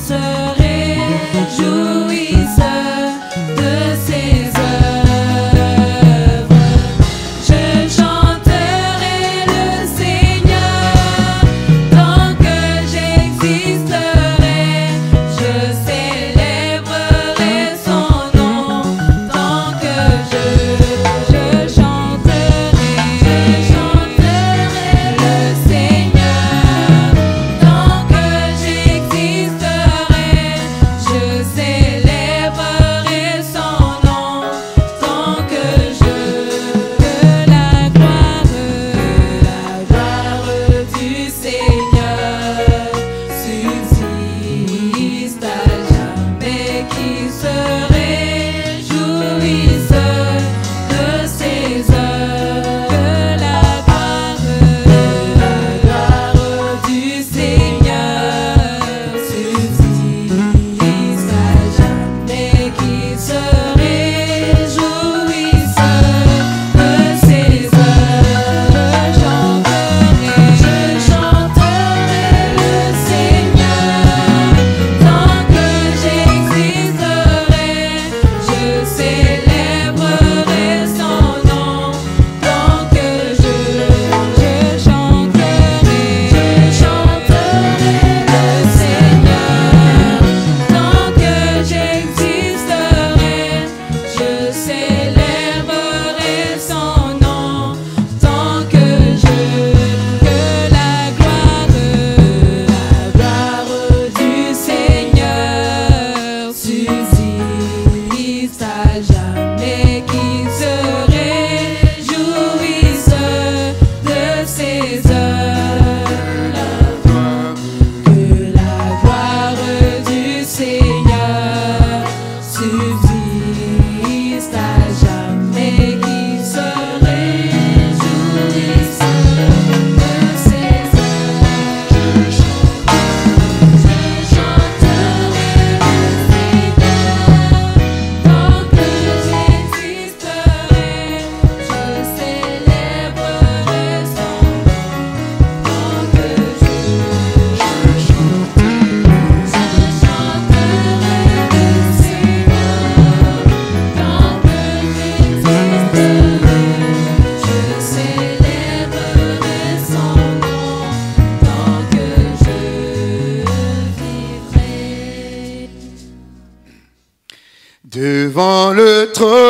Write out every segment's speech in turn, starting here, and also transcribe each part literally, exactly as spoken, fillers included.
Devant le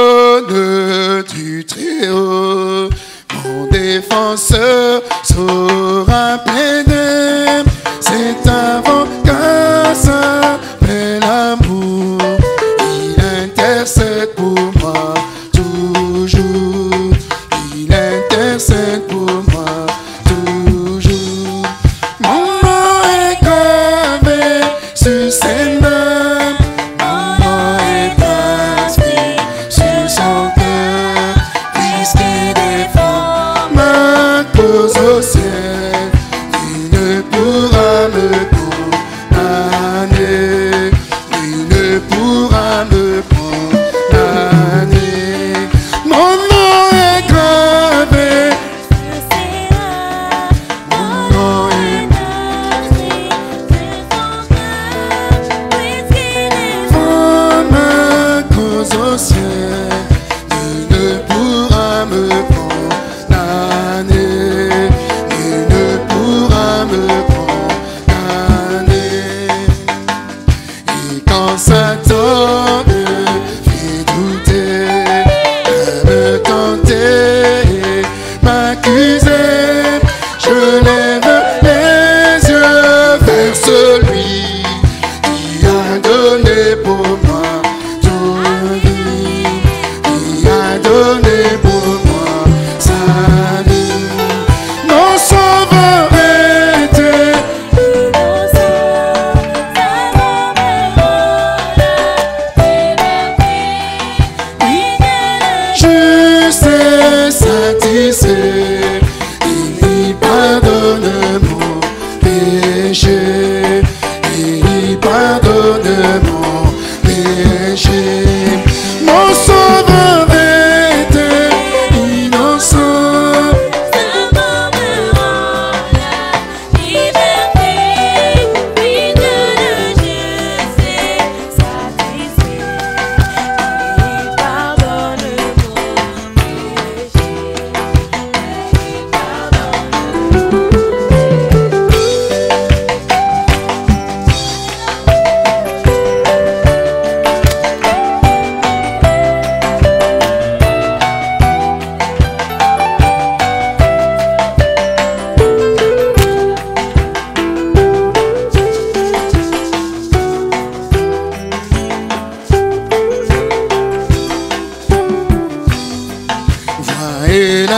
trône du Très-Haut, mon défenseur saura plaider. C'est avant qu'un s'appelle amour, il intercède pour moi toujours. Il intercède pour moi toujours. Mon nom est gravé sur ses mains. Au ciel, il ne pourra me condamner, il ne pourra me condamner. Mon nom est gravé, mon nom est gravé, devant ma cause au ciel, il ne pourra me condamner. Me condamner. Et quand Satan me fait douter, me tenter, m'accuser, je lève les yeux vers celui qui a donné pour moi toute vie, qui a donné pour moi sa vie. Mon sauveur satisfait, il pardonne mon péché, il pardonne mon péché. Mon sauveur était innocent, sa mort me rend la liberté, fille de Dieu.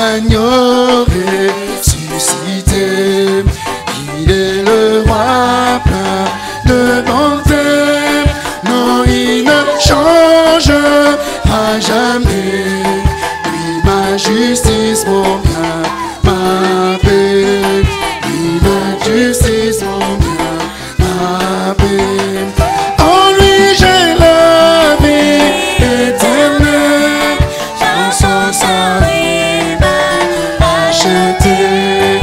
l'agneau ressuscité. Il est le roi plein de bonté. Non, il ne change à jamais. Lui, ma justice, mon bien, ma paix. Lui, ma justice, mon bien, ma paix. En lui, j'ai la vie éternelle. Dans son sang, il m'a acheté.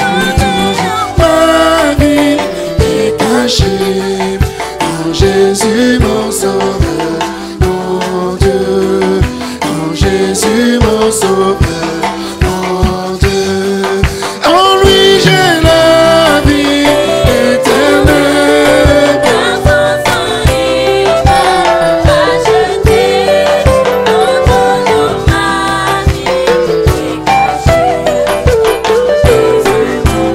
Ma vie est cachée en Jésus, mon sauveur, mon Dieu. En Jésus, mon sauveur, mon Dieu. En lui, j'ai la vie éternelle. Dans son sang, il m'a acheté. Dans son nom, ma vie est cachée. Jésus, mon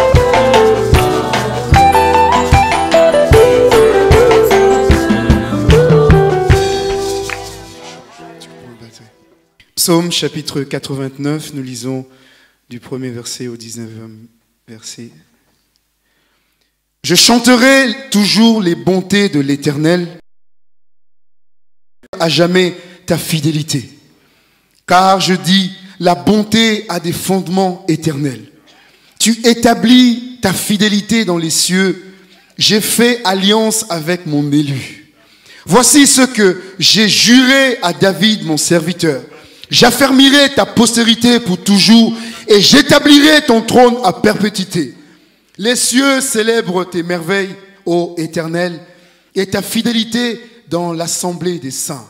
Psaume chapitre quatre-vingt-neuf, nous lisons du premier verset au dix-neuvième verset. Je chanterai toujours les bontés de l'Éternel, à jamais ta fidélité. Car je dis, la bonté a des fondements éternels. Tu établis ta fidélité dans les cieux. J'ai fait alliance avec mon élu. Voici ce que j'ai juré à David, mon serviteur. J'affermirai ta postérité pour toujours et j'établirai ton trône à perpétuité. Les cieux célèbrent tes merveilles, ô Éternel, et ta fidélité dans l'assemblée des saints.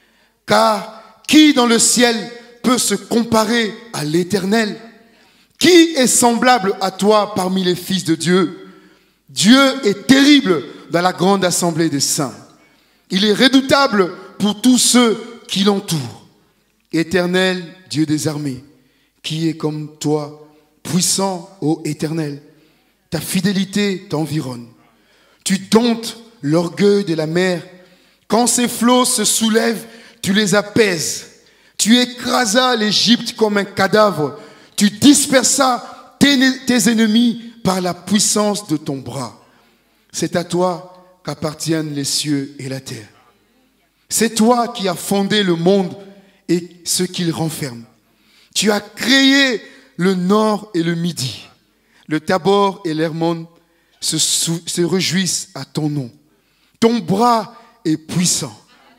Car qui dans le ciel peut se comparer à l'Éternel? Qui est semblable à toi parmi les fils de Dieu? Dieu est terrible dans la grande assemblée des saints. Il est redoutable pour tous ceux qui l'entourent. Éternel, Dieu des armées, qui est comme toi, puissant, ô Éternel. Ta fidélité t'environne. Tu domptes l'orgueil de la mer. Quand ses flots se soulèvent, tu les apaises. Tu écrasas l'Égypte comme un cadavre. Tu dispersas tes, tes ennemis par la puissance de ton bras. C'est à toi qu'appartiennent les cieux et la terre. C'est toi qui as fondé le monde et ce qu'il renferme. Tu as créé le nord et le midi. Le Tabor et l'Hermon se, se réjouissent à ton nom. Ton bras est puissant.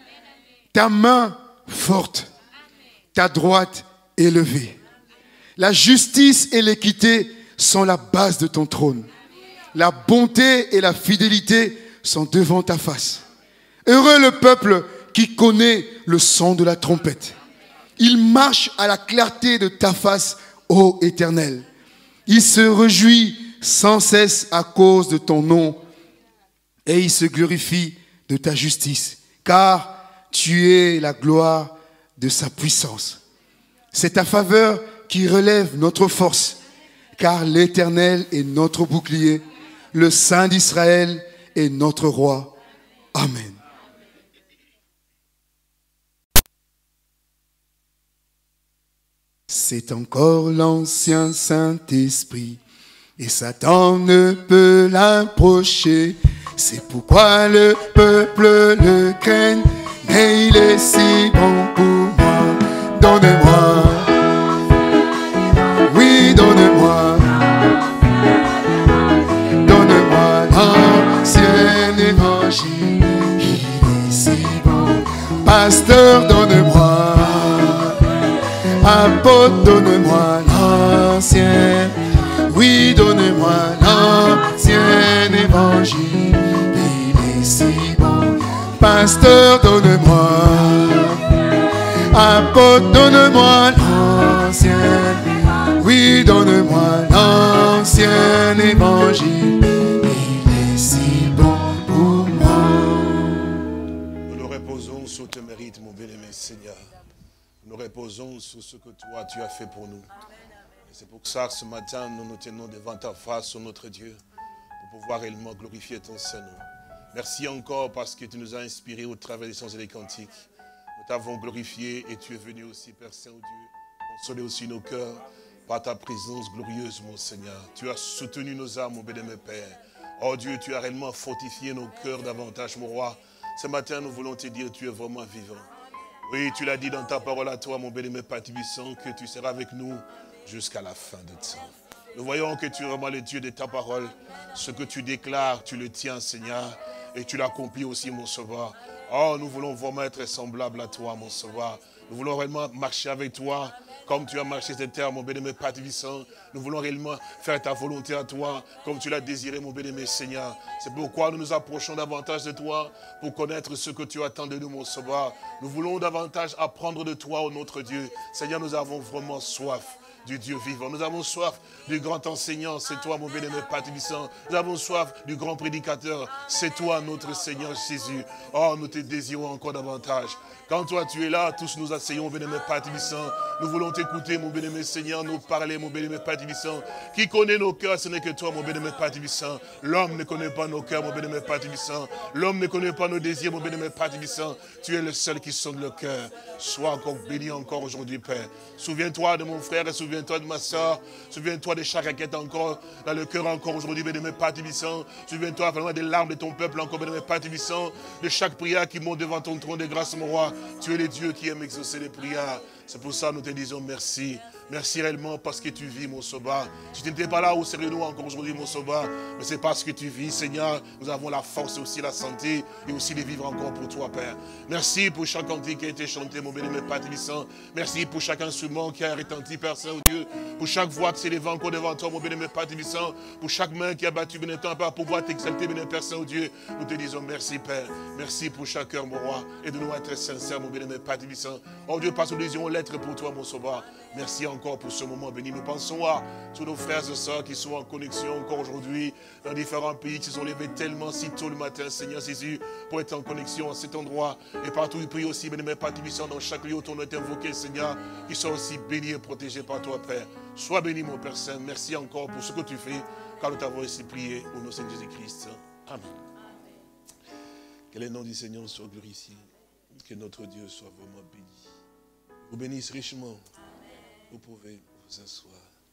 Ta main forte. Ta droite élevée. La justice et l'équité sont la base de ton trône. La bonté et la fidélité sont devant ta face. Heureux le peuple qui connaît le son de la trompette. Il marche à la clarté de ta face, ô Éternel. Il se réjouit sans cesse à cause de ton nom et il se glorifie de ta justice, car tu es la gloire de sa puissance. C'est ta faveur qui relève notre force, car l'Éternel est notre bouclier, le Saint d'Israël est notre roi. Amen. C'est encore l'ancien Saint-Esprit, et Satan ne peut l'approcher. C'est pourquoi le peuple le craint, mais il est si bon pour moi. Donne-moi, oui, donne-moi, donne-moi l'ancien évangile. Il est si bon, pasteur, donne-moi. Apôtre, donne-moi l'ancien, oui, donne-moi l'ancien évangile. Il est si bon. Pasteur, donne-moi. Apôtre, donne-moi l'ancien, oui, donne-moi l'ancien évangile. Il est si bon pour moi. Nous nous reposons sur tes mérites, mon bien-aimé Seigneur. Nous reposons sur ce que toi tu as fait pour nous. Et c'est pour ça que ce matin nous nous tenons devant ta face, sur notre Dieu, pour pouvoir réellement glorifier ton Saint-Nom. Merci encore parce que tu nous as inspirés au travers des chants et des cantiques. Nous t'avons glorifié et tu es venu aussi, Père Saint-Dieu, consoler aussi nos cœurs par ta présence glorieuse, mon Seigneur. Tu as soutenu nos âmes, mon bien-aimé Père. Oh Dieu, tu as réellement fortifié nos cœurs davantage, mon roi. Ce matin, nous voulons te dire, tu es vraiment vivant. Oui, tu l'as dit dans ta parole à toi, mon bien-aimé Père Tibissant, que tu seras avec nous jusqu'à la fin de temps. Nous voyons que tu es vraiment le Dieu de ta parole. Ce que tu déclares, tu le tiens, Seigneur, et tu l'accomplis aussi, mon Sauveur. Oh, nous voulons vraiment être semblables à toi, mon Sauveur. Nous voulons réellement marcher avec toi, comme tu as marché cette terre, mon bien-aimé Père Tibissant. Nous voulons réellement faire ta volonté à toi, comme tu l'as désiré, mon bien-aimé Seigneur. C'est pourquoi nous nous approchons davantage de toi, pour connaître ce que tu attends de nous, mon Sauveur. Nous voulons davantage apprendre de toi, ô notre Dieu. Seigneur, nous avons vraiment soif du Dieu vivant. Nous avons soif du grand enseignant, c'est toi, mon bien-aimé Père Tibissant. Nous avons soif du grand prédicateur, c'est toi, notre Seigneur Jésus. Oh, nous te désirons encore davantage. Quand toi tu es là, tous nous asseyons, mon bien-aimé Père Tibissant. Nous voulons t'écouter, mon bien-aimé Seigneur, nous parler, mon bien-aimé Père Tibissant. Qui connaît nos cœurs, ce n'est que toi, mon bien-aimé Père Tibissant. L'homme ne connaît pas nos cœurs, mon bien-aimé Père Tibissant. L'homme ne connaît pas nos désirs, mon bien-aimé Père Tibissant. Tu es le seul qui sonde le cœur. Sois encore béni encore aujourd'hui, Père. Souviens-toi de mon frère et souviens-toi de ma soeur. Souviens-toi de chaque qui est encore dans le cœur encore aujourd'hui, bien-aimé Père Tibissant. Souviens-toi vraiment des larmes de ton peuple encore, bien-aimé Père Tibissant. De chaque prière qui monte devant ton trône de grâce, mon roi. Tu es le Dieu qui aime exaucer les prières. C'est pour ça que nous te disons merci. Merci réellement parce que tu vis, mon Sauveur. Si tu n'étais pas là, où serions-nous encore aujourd'hui, mon Sauveur? Mais c'est parce que tu vis, Seigneur. Nous avons la force et aussi la santé et aussi de vivre encore pour toi, Père. Merci pour chaque cantique qui a été chanté, mon bien-aimé Père Tibissant. Merci pour chaque instrument qui a retenti, Père Saint-Dieu. Pour chaque voix qui s'est levée encore devant toi, mon bien-aimé Père Tibissant. Pour chaque main qui a battu, bien-aimé Père, pour pouvoir t'exalter, bien-aimé Père Saint-Dieu. Nous te disons merci, Père. Merci pour chaque cœur, mon roi. Et de nous être sincères, mon bien-aimé Père Tibissant. Oh Dieu, parce que nous disions l'être pour toi, mon Sauveur. Merci encore pour ce moment béni. Nous pensons à tous nos frères et sœurs qui sont en connexion encore aujourd'hui dans différents pays, qui se sont levés tellement si tôt le matin, Seigneur Jésus, pour être en connexion à cet endroit. Et partout, ils prient aussi, bien-aimé Père Tibissant, dans chaque lieu où on est invoqué, Seigneur, qui soient aussi bénis et protégés par toi, Père. Sois béni, mon Père Saint. Merci encore pour ce que tu fais, car nous t'avons ainsi prié au nom de Seigneur Jésus-Christ. Amen. Que le nom du Seigneur soit glorifié. Que notre Dieu soit vraiment béni. Vous bénisse richement. Vous pouvez vous asseoir.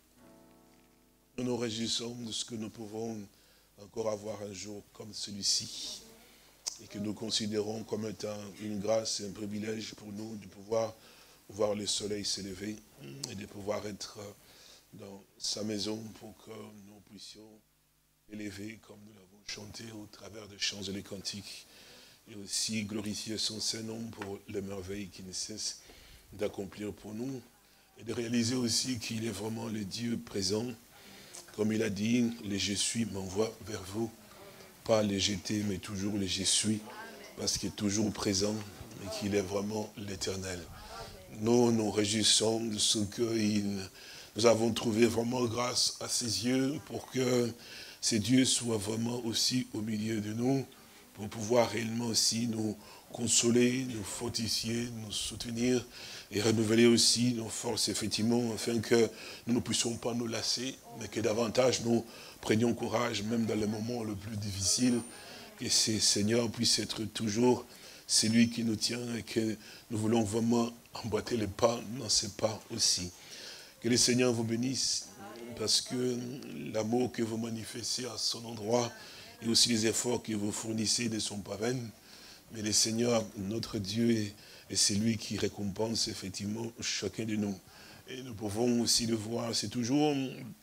Nous nous réjouissons de ce que nous pouvons encore avoir un jour comme celui-ci et que nous considérons comme étant une grâce et un privilège pour nous de pouvoir voir le soleil s'élever et de pouvoir être dans sa maison pour que nous puissions élever comme nous l'avons chanté au travers des chants et des cantiques et aussi glorifier son Saint-Nom pour les merveilles qu'il ne cesse d'accomplir pour nous. Et de réaliser aussi qu'il est vraiment le Dieu présent. Comme il a dit, le je suis m'envoie vers vous. Pas le j'étais, mais toujours le je suis. Parce qu'il est toujours présent et qu'il est vraiment l'éternel. Nous nous réjouissons de ce que nous avons trouvé vraiment grâce à ses yeux pour que ces dieux soient vraiment aussi au milieu de nous. Pour pouvoir réellement aussi nous consoler, nous fortifier, nous soutenir et renouveler aussi nos forces, effectivement, afin que nous ne puissions pas nous lasser, mais que davantage nous prenions courage, même dans les moments les plus difficiles, que ce Seigneur puisse être toujours celui qui nous tient et que nous voulons vraiment emboîter les pas dans ses pas aussi. Que le Seigneur vous bénisse, parce que l'amour que vous manifestez à son endroit et aussi les efforts que vous fournissez ne sont pas vains. Mais le Seigneur, notre Dieu, est, est celui qui récompense effectivement chacun de nous. Et nous pouvons aussi le voir, c'est toujours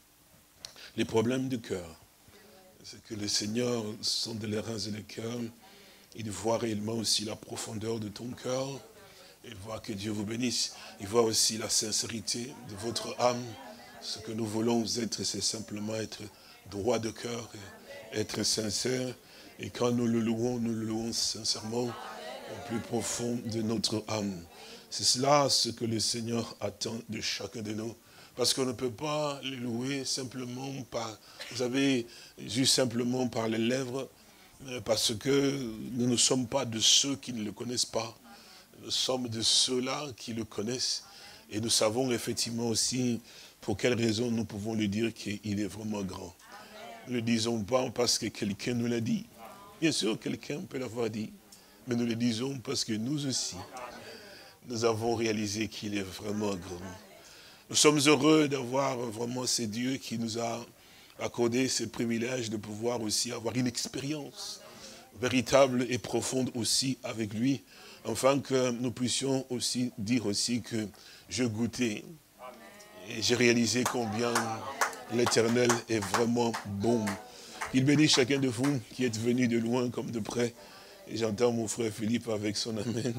les problèmes de cœur. C'est que le Seigneur sonde les reins et le cœur. Il voit réellement aussi la profondeur de ton cœur. Il voit que Dieu vous bénisse. Il voit aussi la sincérité de votre âme. Ce que nous voulons être, c'est simplement être droit de cœur, et être sincère. Et quand nous le louons, nous le louons sincèrement au plus profond de notre âme. C'est cela ce que le Seigneur attend de chacun de nous. Parce qu'on ne peut pas le louer simplement par, vous savez, juste simplement par les lèvres, parce que nous ne sommes pas de ceux qui ne le connaissent pas. Nous sommes de ceux-là qui le connaissent. Et nous savons effectivement aussi pour quelle raison nous pouvons lui dire qu'il est vraiment grand. Nous ne le disons pas parce que quelqu'un nous l'a dit. Bien sûr, quelqu'un peut l'avoir dit, mais nous le disons parce que nous aussi, nous avons réalisé qu'il est vraiment grand. Nous sommes heureux d'avoir vraiment ces dieux qui nous a accordé ce privilège de pouvoir aussi avoir une expérience véritable et profonde aussi avec lui, afin que nous puissions aussi dire aussi que je goûtais et j'ai réalisé combien l'Éternel est vraiment bon. Il bénit chacun de vous qui êtes venus de loin comme de près. Et j'entends mon frère Philippe avec son amen.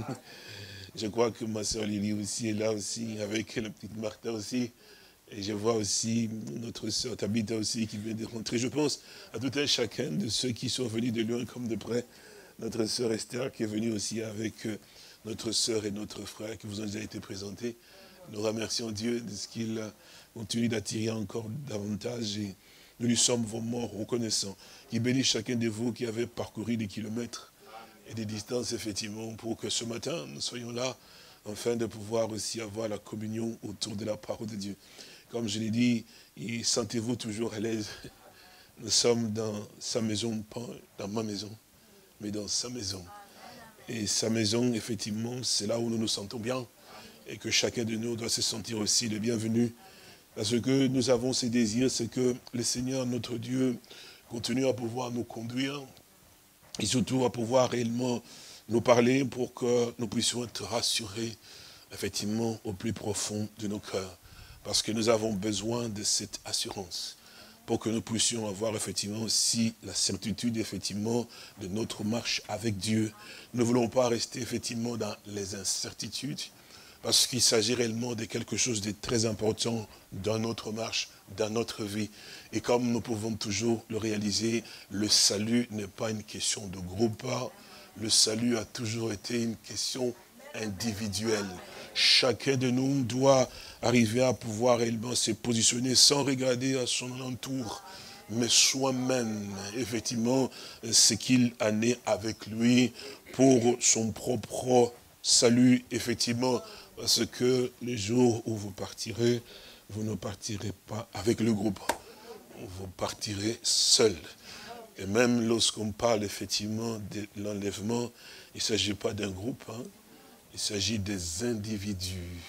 Je crois que ma soeur Lily aussi est là aussi, avec la petite Martha aussi. Et je vois aussi notre soeur Tabitha aussi qui vient de rentrer. Je pense à tout un chacun de ceux qui sont venus de loin comme de près. Notre soeur Esther qui est venue aussi avec notre soeur et notre frère qui vous ont déjà été présentés. Nous remercions Dieu de ce qu'il continue d'attirer encore davantage et nous lui sommes vraiment reconnaissants. Il bénit chacun de vous qui avez parcouru des kilomètres et des distances effectivement pour que ce matin nous soyons là afin de pouvoir aussi avoir la communion autour de la parole de Dieu. Comme je l'ai dit, sentez-vous toujours à l'aise. Nous sommes dans sa maison, pas dans ma maison, mais dans sa maison. Et sa maison, effectivement, c'est là où nous nous sentons bien. Et que chacun de nous doit se sentir aussi le bienvenu. Parce que nous avons ces désirs, c'est que le Seigneur, notre Dieu, continue à pouvoir nous conduire. Et surtout à pouvoir réellement nous parler pour que nous puissions être rassurés, effectivement, au plus profond de nos cœurs. Parce que nous avons besoin de cette assurance. Pour que nous puissions avoir effectivement aussi la certitude, effectivement, de notre marche avec Dieu. Nous ne voulons pas rester effectivement dans les incertitudes. Parce qu'il s'agit réellement de quelque chose de très important dans notre marche, dans notre vie. Et comme nous pouvons toujours le réaliser, le salut n'est pas une question de groupe. Le salut a toujours été une question individuelle. Chacun de nous doit arriver à pouvoir réellement se positionner sans regarder à son entour, mais soi-même, effectivement, ce qu'il en est avec lui pour son propre salut, effectivement. Parce que les jours où vous partirez, vous ne partirez pas avec le groupe. Vous partirez seul. Et même lorsqu'on parle effectivement de l'enlèvement, il ne s'agit pas d'un groupe, hein. Il s'agit des individus.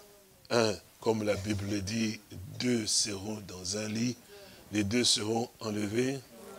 Un, comme la Bible dit, deux seront dans un lit, les deux seront enlevés.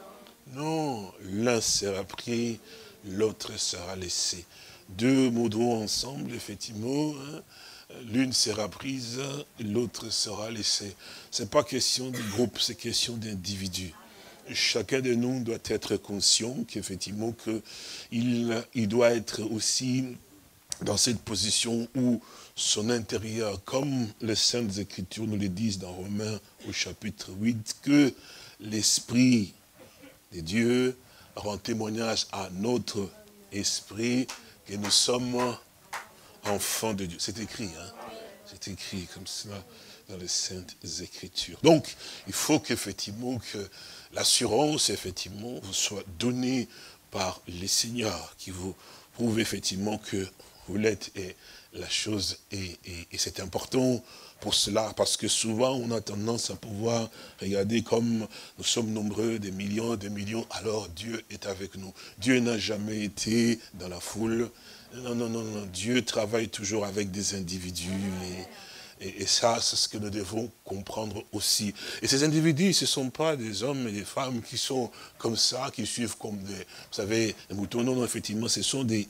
Non, l'un sera pris, l'autre sera laissé. Deux mourront ensemble, effectivement, hein. L'une sera prise, l'autre sera laissée. Ce n'est pas question de groupe, c'est question d'individu. Chacun de nous doit être conscient qu'effectivement, qu'il il doit être aussi dans cette position où son intérieur, comme les Saintes Écritures nous le disent dans Romains au chapitre huit, que l'Esprit de Dieu rend témoignage à notre esprit que nous sommes enfants de Dieu. C'est écrit, hein? C'est écrit comme cela dans les Saintes Écritures. Donc, il faut qu'effectivement, que l'assurance, effectivement, vous soit donnée par les seigneurs qui vous prouvent effectivement que vous l'êtes et la chose est, et, et c'est important pour cela, parce que souvent on a tendance à pouvoir regarder comme nous sommes nombreux, des millions, des millions, alors Dieu est avec nous. Dieu n'a jamais été dans la foule. Non, non, non, non, Dieu travaille toujours avec des individus et, et, et ça, c'est ce que nous devons comprendre aussi. Et ces individus, ce ne sont pas des hommes et des femmes qui sont comme ça, qui suivent comme des, vous savez, des moutons. Non, non, effectivement, ce sont des,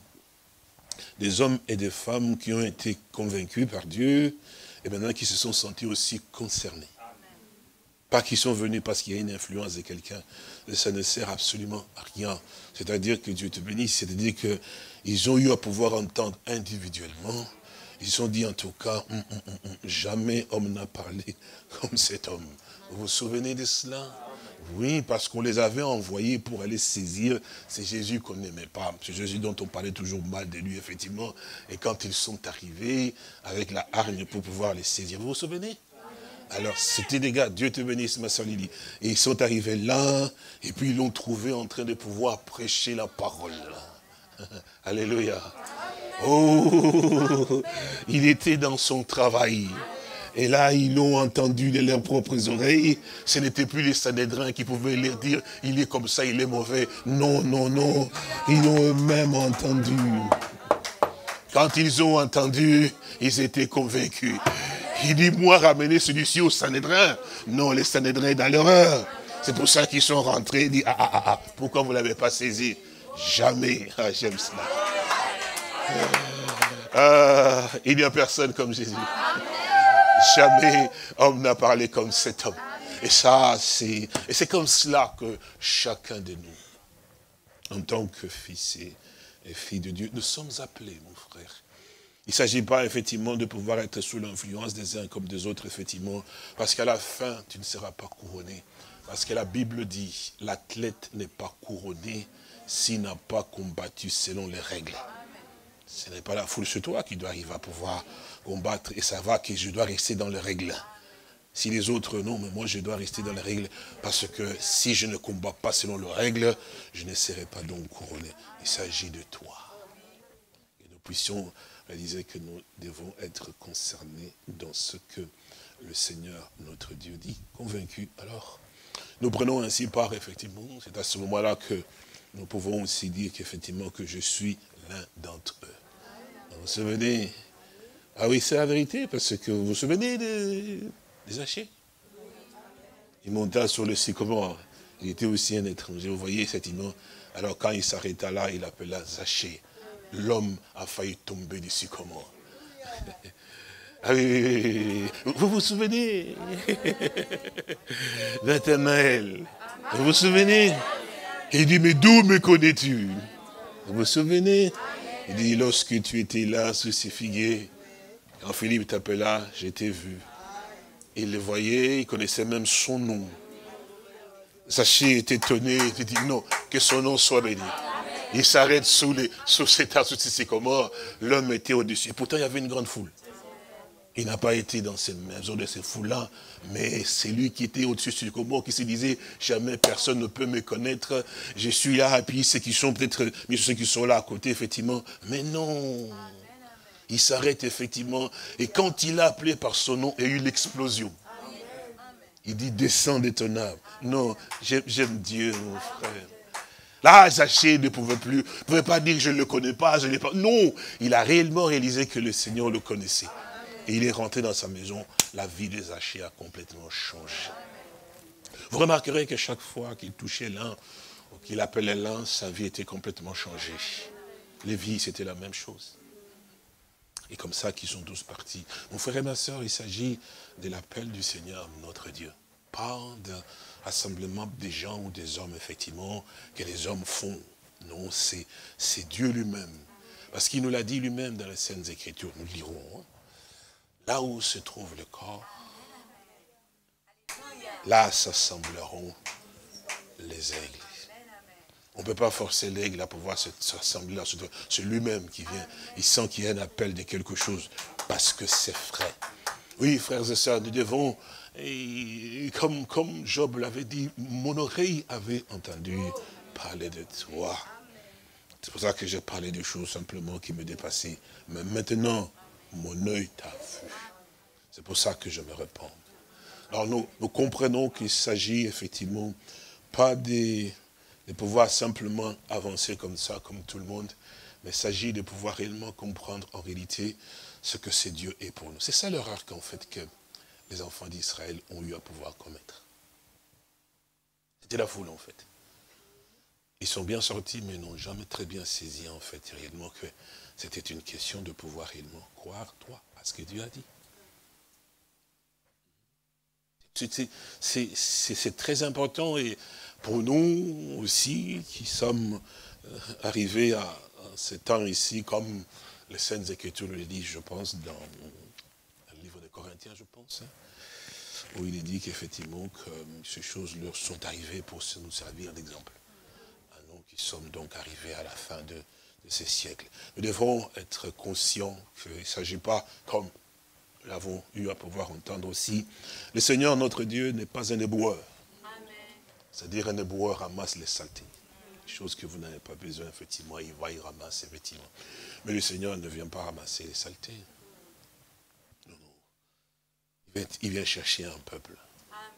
des hommes et des femmes qui ont été convaincus par Dieu et maintenant qui se sont sentis aussi concernés. Pas qu'ils sont venus parce qu'il y a une influence de quelqu'un. Ça ne sert absolument à rien. C'est-à-dire que Dieu te bénisse, c'est-à-dire qu'ils ont eu à pouvoir entendre individuellement. Ils se sont dit en tout cas, hum, hum, hum, hum, jamais homme n'a parlé comme cet homme. Vous vous souvenez de cela? Oui, parce qu'on les avait envoyés pour aller saisir. C'est Jésus qu'on n'aimait pas. C'est Jésus dont on parlait toujours mal de lui, effectivement. Et quand ils sont arrivés avec la hargne pour pouvoir les saisir, vous vous souvenez? Alors, c'était des gars, Dieu te bénisse, ma soeur Lily. Et ils sont arrivés là, et puis ils l'ont trouvé en train de pouvoir prêcher la parole. Alléluia. Oh, il était dans son travail. Et là, ils l'ont entendu de leurs propres oreilles. Ce n'était plus les Sanhédrins qui pouvaient leur dire, il est comme ça, il est mauvais. Non, non, non. Ils l'ont eux-mêmes entendu. Quand ils ont entendu, ils étaient convaincus. Il dit, moi, ramener celui-ci au Sanhédrin. Non, les Sanhédrins dans l'erreur. C'est pour ça qu'ils sont rentrés. Il dit, ah, ah, ah, pourquoi vous ne l'avez pas saisi? Jamais. Ah, j'aime cela. Ah, il n'y a personne comme Jésus. Jamais homme n'a parlé comme cet homme. Et ça, c'est, et c'est comme cela que chacun de nous, en tant que fils et, et filles de Dieu, nous sommes appelés, mon frère. Il ne s'agit pas effectivement de pouvoir être sous l'influence des uns comme des autres, effectivement, parce qu'à la fin, tu ne seras pas couronné. Parce que la Bible dit, l'athlète n'est pas couronné s'il n'a pas combattu selon les règles. Ce n'est pas la foule sur toi qui doit arriver à pouvoir combattre et savoir que je dois rester dans les règles. Si les autres non, mais moi je dois rester dans les règles, parce que si je ne combats pas selon les règles, je ne serai pas donc couronné. Il s'agit de toi. Et nous puissions réaliser que nous devons être concernés dans ce que le Seigneur, notre Dieu, dit, convaincu. Alors, nous prenons ainsi part, effectivement, c'est à ce moment-là que nous pouvons aussi dire qu'effectivement que je suis l'un d'entre eux. Vous vous souvenez? Ah oui, c'est la vérité, parce que vous vous souvenez de, des Zachée? Il monta sur le sycomore. Il était aussi un étranger. Vous voyez cet immense. Alors quand il s'arrêta là, il appela Zachée. L'homme a failli tomber du sycomore. Ah oui, oui, oui, oui. Vous vous souvenez? Nathanaël. Vous vous souvenez? Il dit, mais d'où me connais-tu? Vous vous souvenez? Il dit, lorsque tu étais là sous ces figuiers, quand Philippe t'appela, je t'ai vu. Il le voyait, il connaissait même son nom. Zachée était étonné, il dit, non, que son nom soit béni. Il s'arrête sous, les, sous cet arbre, sous ces sycomores. L'homme était au-dessus. Et pourtant, il y avait une grande foule. Il n'a pas été dans ces maisons de ces foules-là, mais c'est lui qui était au-dessus du sycomore, qui se disait, jamais personne ne peut me connaître. Je suis là, et puis ceux qui sont peut-être, mais ceux qui sont là à côté, effectivement. Mais non. Il s'arrête, effectivement. Et quand il a appelé par son nom, il y a eu l'explosion. Il dit, descends de ton âme. Non, j'aime Dieu, mon frère. Là, Zachée ne pouvait plus, ne pouvait pas dire je ne le connais pas, je ne l'ai pas. Non, il a réellement réalisé que le Seigneur le connaissait. Et il est rentré dans sa maison, la vie de Zachée a complètement changé. Vous remarquerez que chaque fois qu'il touchait l'un, ou qu'il appelait l'un, sa vie était complètement changée. Les vies, c'était la même chose. Et comme ça qu'ils sont tous partis. Mon frère et ma soeur, il s'agit de l'appel du Seigneur, notre Dieu. Pas d'un assemblement des gens ou des hommes, effectivement, que les hommes font. Non, c'est Dieu lui-même. Parce qu'il nous l'a dit lui-même dans les Saintes Écritures. Nous lirons. Hein. Là où se trouve le corps, là s'assembleront les aigles. On ne peut pas forcer l'aigle à pouvoir s'assembler. C'est lui-même qui vient. Il sent qu'il y a un appel de quelque chose. Parce que c'est vrai. Oui, frères et sœurs, nous devons, et comme, comme Job l'avait dit, mon oreille avait entendu parler de toi. C'est pour ça que j'ai parlé des choses simplement qui me dépassaient. Mais maintenant, mon œil t'a vu. C'est pour ça que je me répands. Alors nous, nous comprenons qu'il s'agit effectivement pas des... de pouvoir simplement avancer comme ça, comme tout le monde, mais il s'agit de pouvoir réellement comprendre en réalité ce que c'est Dieu est pour nous. C'est ça l'erreur qu'en fait que les enfants d'Israël ont eu à pouvoir commettre. C'était la foule en fait. Ils sont bien sortis, mais n'ont jamais très bien saisi en fait réellement que c'était une question de pouvoir réellement croire, toi, à ce que Dieu a dit. C'est très important et pour nous aussi qui sommes arrivés à, à ce temps ici, comme les Saintes Écritures le disent, je pense, dans le livre de Corinthiens, je pense, hein, où il est dit qu'effectivement que ces choses leur sont arrivées pour nous servir d'exemple. Nous qui sommes donc arrivés à la fin de, de ces siècles. Nous devrons être conscients qu'il ne s'agit pas, comme nous l'avons eu à pouvoir entendre aussi, le Seigneur notre Dieu n'est pas un éboueur. C'est-à-dire un éboueur ramasse les saletés. Chose que vous n'avez pas besoin, effectivement, il va y ramasser, effectivement. Mais le Seigneur ne vient pas ramasser les saletés. Non, non. Il vient, il vient chercher un peuple.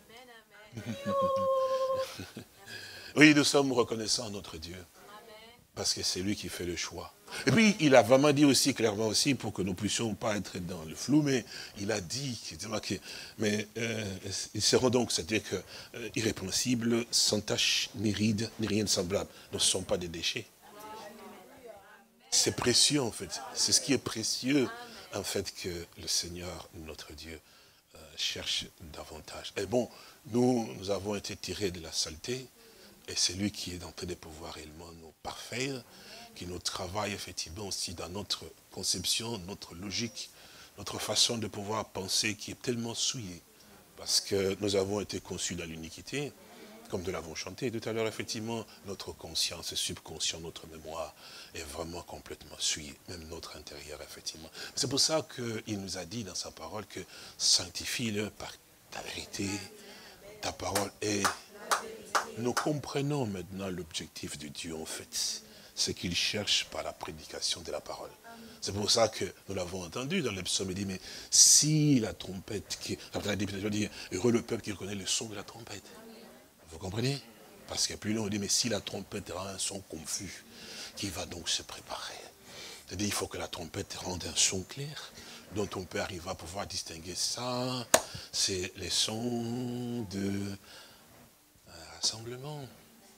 Amen, amen. Oui, nous sommes reconnaissants à notre Dieu. Amen. Parce que c'est lui qui fait le choix. Et puis, il a vraiment dit aussi clairement aussi, pour que nous puissions pas être dans le flou, mais il a dit, que, mais euh, ils seront donc, c'est-à-dire que euh, irrépréhensibles, sans tache, ni ride, ni rien de semblable. Ne sont pas des déchets. C'est précieux en fait. C'est ce qui est précieux en fait que le Seigneur, notre Dieu, euh, cherche davantage. Et bon, nous, nous avons été tirés de la saleté, et c'est lui qui est en train de pouvoir réellement nous parfaire, qui nous travaille effectivement aussi dans notre conception, notre logique, notre façon de pouvoir penser qui est tellement souillée. Parce que nous avons été conçus dans l'iniquité, comme nous l'avons chanté tout à l'heure, effectivement, notre conscience, subconscient, notre mémoire est vraiment complètement souillée, même notre intérieur, effectivement. C'est pour ça qu'il nous a dit dans sa parole que sanctifie-le par ta vérité, ta parole est... Nous comprenons maintenant l'objectif de Dieu, en fait, ce qu'il cherche par la prédication de la parole. C'est pour ça que nous l'avons entendu dans les psaumes, il dit, mais si la trompette, qui, après la députation, dit, heureux le peuple qui reconnaît le son de la trompette. Vous comprenez? Parce que plus loin, on dit, mais si la trompette rend un son confus, qui va donc se préparer? C'est-à-dire, il faut que la trompette rende un son clair, dont on peut arriver à pouvoir distinguer ça, c'est les sons de rassemblement.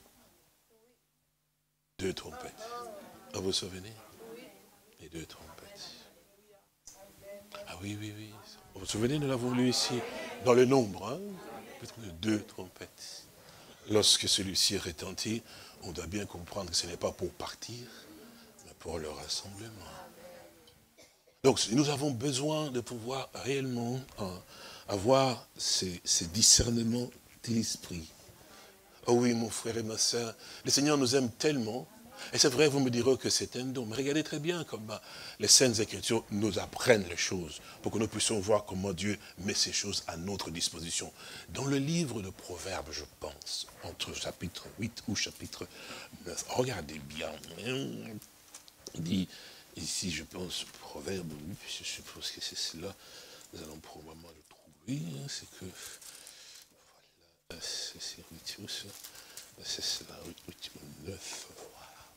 Deux trompettes. Vous vous souvenez? Les deux trompettes. Ah oui, oui, oui. Vous vous souvenez, nous l'avons lu ici, dans le nombre, hein? Deux trompettes. Lorsque celui-ci est retenti, on doit bien comprendre que ce n'est pas pour partir, mais pour le rassemblement. Donc, nous avons besoin de pouvoir réellement hein, avoir ces, ces discernements de l'esprit. Oh oui, mon frère et ma soeur, le Seigneur nous aime tellement. Et c'est vrai, vous me direz que c'est un don. Mais regardez très bien comment les Saintes Écritures nous apprennent les choses pour que nous puissions voir comment Dieu met ces choses à notre disposition. Dans le livre de Proverbes, je pense, entre chapitre huit ou chapitre neuf, regardez bien. Il dit, ici je pense, Proverbe huit, je suppose que c'est cela, nous allons probablement le trouver, c'est que, voilà, c'est huit ou ça, c'est cela, huit ou neuf, voilà.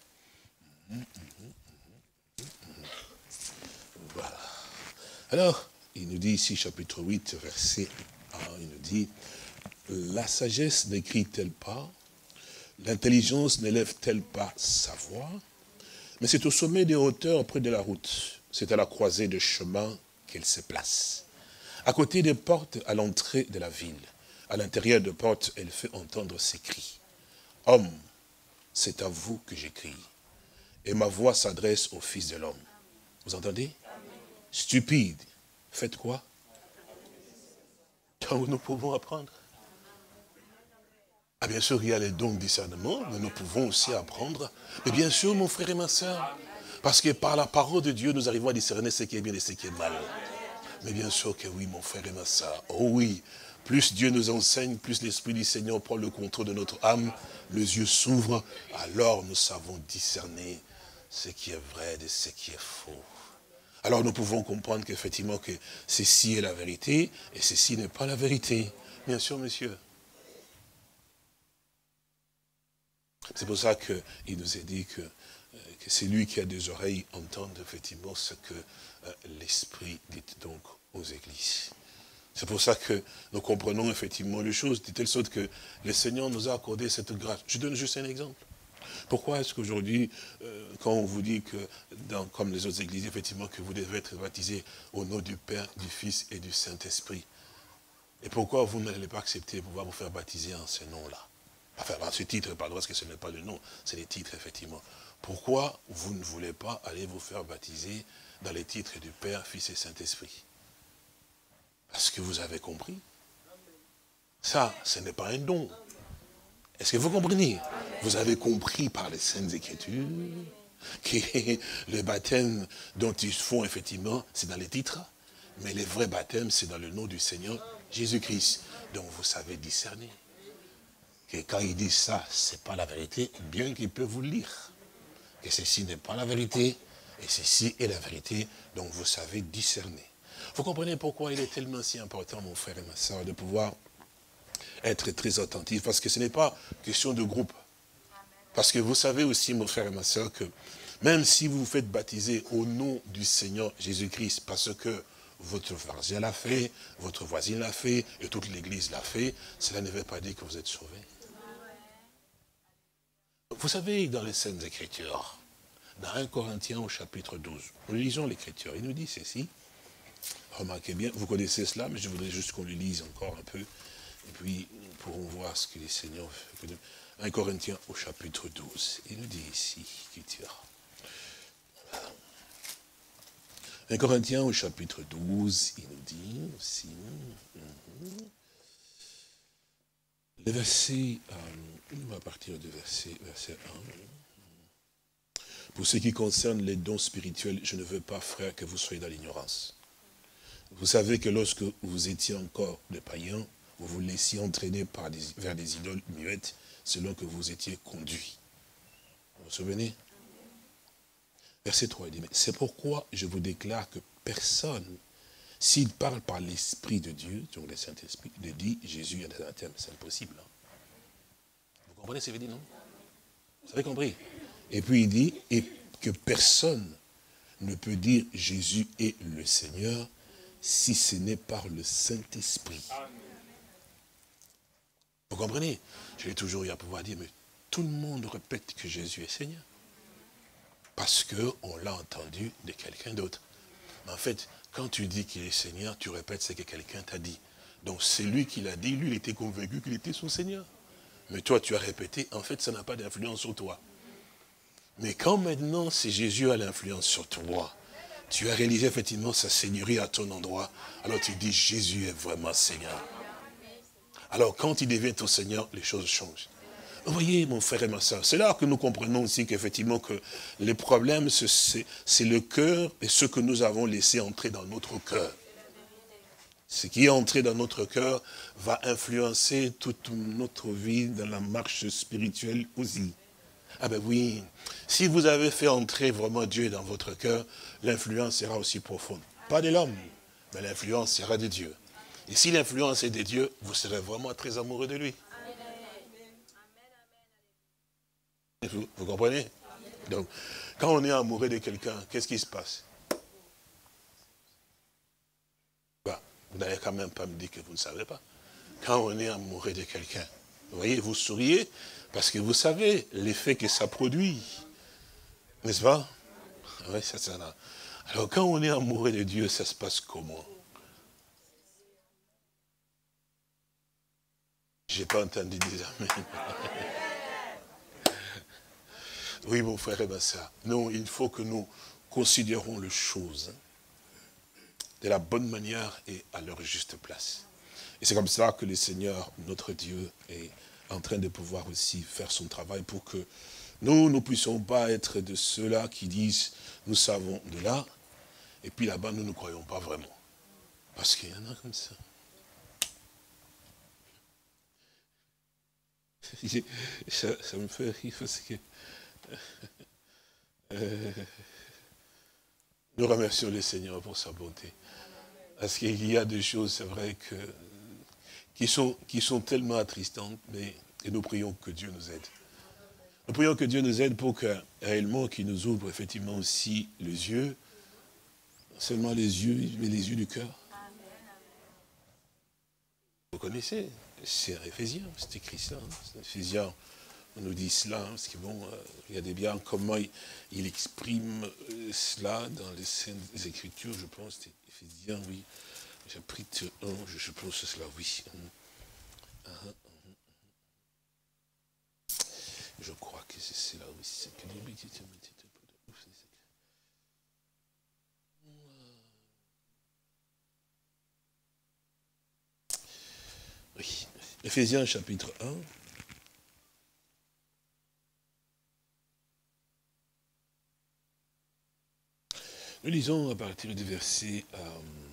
Voilà. Alors, il nous dit ici, chapitre huit, verset un, il nous dit, la sagesse n'écrit-elle pas, l'intelligence n'élève-t-elle pas sa voix, mais c'est au sommet des hauteurs, près de la route, c'est à la croisée de chemin qu'elle se place. À côté des portes, à l'entrée de la ville, à l'intérieur des portes, elle fait entendre ses cris. Homme, c'est à vous que j'écris. Et ma voix s'adresse au Fils de l'homme. Vous entendez? Stupide. Faites quoi? Quand nous pouvons apprendre. Ah, bien sûr, il y a les dons de discernement, mais nous pouvons aussi apprendre. Mais bien sûr, mon frère et ma soeur, parce que par la parole de Dieu, nous arrivons à discerner ce qui est bien et ce qui est mal. Mais bien sûr que oui, mon frère et ma soeur. Oh oui, plus Dieu nous enseigne, plus l'Esprit du Seigneur prend le contrôle de notre âme, les yeux s'ouvrent, alors nous savons discerner ce qui est vrai de ce qui est faux. Alors nous pouvons comprendre qu'effectivement que ceci est la vérité et ceci n'est pas la vérité. Bien sûr, monsieur. C'est pour ça qu'il nous est dit que, que c'est lui qui a des oreilles entende effectivement ce que euh, l'Esprit dit donc aux églises. C'est pour ça que nous comprenons effectivement les choses, de telle sorte que le Seigneur nous a accordé cette grâce. Je donne juste un exemple. Pourquoi est-ce qu'aujourd'hui, euh, quand on vous dit que, dans, comme les autres églises, effectivement, que vous devez être baptisés au nom du Père, du Fils et du Saint-Esprit, et pourquoi vous n'allez pas accepter de pouvoir vous faire baptiser en ce nom-là? Enfin, en ce titre, pardon, parce que ce n'est pas le nom, c'est les titres, effectivement. Pourquoi vous ne voulez pas aller vous faire baptiser dans les titres du Père, Fils et Saint-Esprit? Parce que vous avez compris. Ça, ce n'est pas un don. Est-ce que vous comprenez? Vous avez compris par les Saintes Écritures que le baptême dont ils font effectivement, c'est dans les titres, mais le vrai baptême, c'est dans le nom du Seigneur Jésus-Christ. Donc vous savez discerner. Que quand ils disent ça, ce n'est pas la vérité, bien qu'ils peuvent vous le lire. Que ceci n'est pas la vérité, et ceci est la vérité, donc vous savez discerner. Vous comprenez pourquoi il est tellement si important, mon frère et ma soeur, de pouvoir être très attentif, parce que ce n'est pas question de groupe. Parce que vous savez aussi, mon frère et ma soeur, que même si vous vous faites baptiser au nom du Seigneur Jésus-Christ, parce que votre voisin l'a fait, votre voisine l'a fait, et toute l'église l'a fait, cela ne veut pas dire que vous êtes sauvés. Vous savez, dans les Saintes Écritures, dans un Corinthiens au chapitre douze, nous lisons l'Écriture, il nous dit ceci, remarquez bien, vous connaissez cela, mais je voudrais juste qu'on le lise encore un peu, et puis nous pourrons voir ce que les Seigneurs fait. un Corinthiens au chapitre douze, il nous dit ici, l'Écriture. un Corinthiens au chapitre douze, il nous dit aussi, le verset, euh, on va partir du verset, verset un. Pour ce qui concerne les dons spirituels, je ne veux pas, frère, que vous soyez dans l'ignorance. Vous savez que lorsque vous étiez encore des païens, vous vous laissiez entraîner par des, vers des idoles muettes, selon que vous étiez conduits. Vous vous souvenez? Verset trois, il dit, mais c'est pourquoi je vous déclare que personne, s'il parle par l'Esprit de Dieu, donc le Saint-Esprit, de dit Jésus est un terme, c'est impossible. Hein? Vous comprenez ce que je veux dire, non? Vous avez compris? Et puis il dit, et que personne ne peut dire Jésus est le Seigneur, si ce n'est par le Saint-Esprit. Vous comprenez? J'ai toujours eu à pouvoir dire, mais tout le monde répète que Jésus est Seigneur. Parce qu'on l'a entendu de quelqu'un d'autre. Mais en fait, quand tu dis qu'il est Seigneur, tu répètes ce que quelqu'un t'a dit. Donc c'est lui qui l'a dit, lui il était convaincu qu'il était son Seigneur. Mais toi tu as répété, en fait ça n'a pas d'influence sur toi. Mais quand maintenant c'est Jésus a l'influence sur toi, tu as réalisé effectivement sa seigneurie à ton endroit, alors tu dis Jésus est vraiment Seigneur. Alors quand il devient ton Seigneur, les choses changent. Vous voyez, mon frère et ma soeur, c'est là que nous comprenons aussi qu'effectivement que les problèmes, c'est le cœur et ce que nous avons laissé entrer dans notre cœur. Ce qui est entré dans notre cœur va influencer toute notre vie dans la marche spirituelle aussi. Ah ben oui, si vous avez fait entrer vraiment Dieu dans votre cœur, l'influence sera aussi profonde. Pas de l'homme, mais l'influence sera de Dieu. Et si l'influence est de Dieu, vous serez vraiment très amoureux de lui. Vous, vous comprenez? Donc, quand on est amoureux de quelqu'un, qu'est-ce qui se passe? Bah, vous n'allez quand même pas me dire que vous ne savez pas. Quand on est amoureux de quelqu'un, vous voyez, vous souriez, parce que vous savez l'effet que ça produit. N'est-ce pas? Oui, c'est ça là. Alors, quand on est amoureux de Dieu, ça se passe comment? J'ai pas entendu dire amen. Oui, mon frère et ma soeur. Non, il faut que nous considérons les choses de la bonne manière et à leur juste place. Et c'est comme ça que le Seigneur, notre Dieu, est en train de pouvoir aussi faire son travail pour que nous ne puissions pas être de ceux-là qui disent nous savons de là, et puis là-bas nous ne croyons pas vraiment. Parce qu'il y en a comme ça. Ça, ça me fait rire parce que euh, nous remercions le Seigneur pour sa bonté. Parce qu'il y a des choses, c'est vrai, que, qui, sont, qui sont tellement attristantes, mais et nous prions que Dieu nous aide. Nous prions que Dieu nous aide pour que, réellement, qu'il nous ouvre effectivement aussi les yeux, non seulement les yeux, mais les yeux du cœur. Vous connaissez, c'est Éphésiens, c'est écrit cela. Hein, Éphésiens, on nous dit cela, hein, parce que bon, euh, regardez bien comment il, il exprime euh, cela dans les scènes des Écritures, je pense, c'est Éphésiens, oui, chapitre un, je, je pense que cela, oui. Uh, uh, uh, uh. Je crois que c'est cela, oui. C'est que oui, Éphésiens chapitre un. Nous lisons à partir du verset, euh,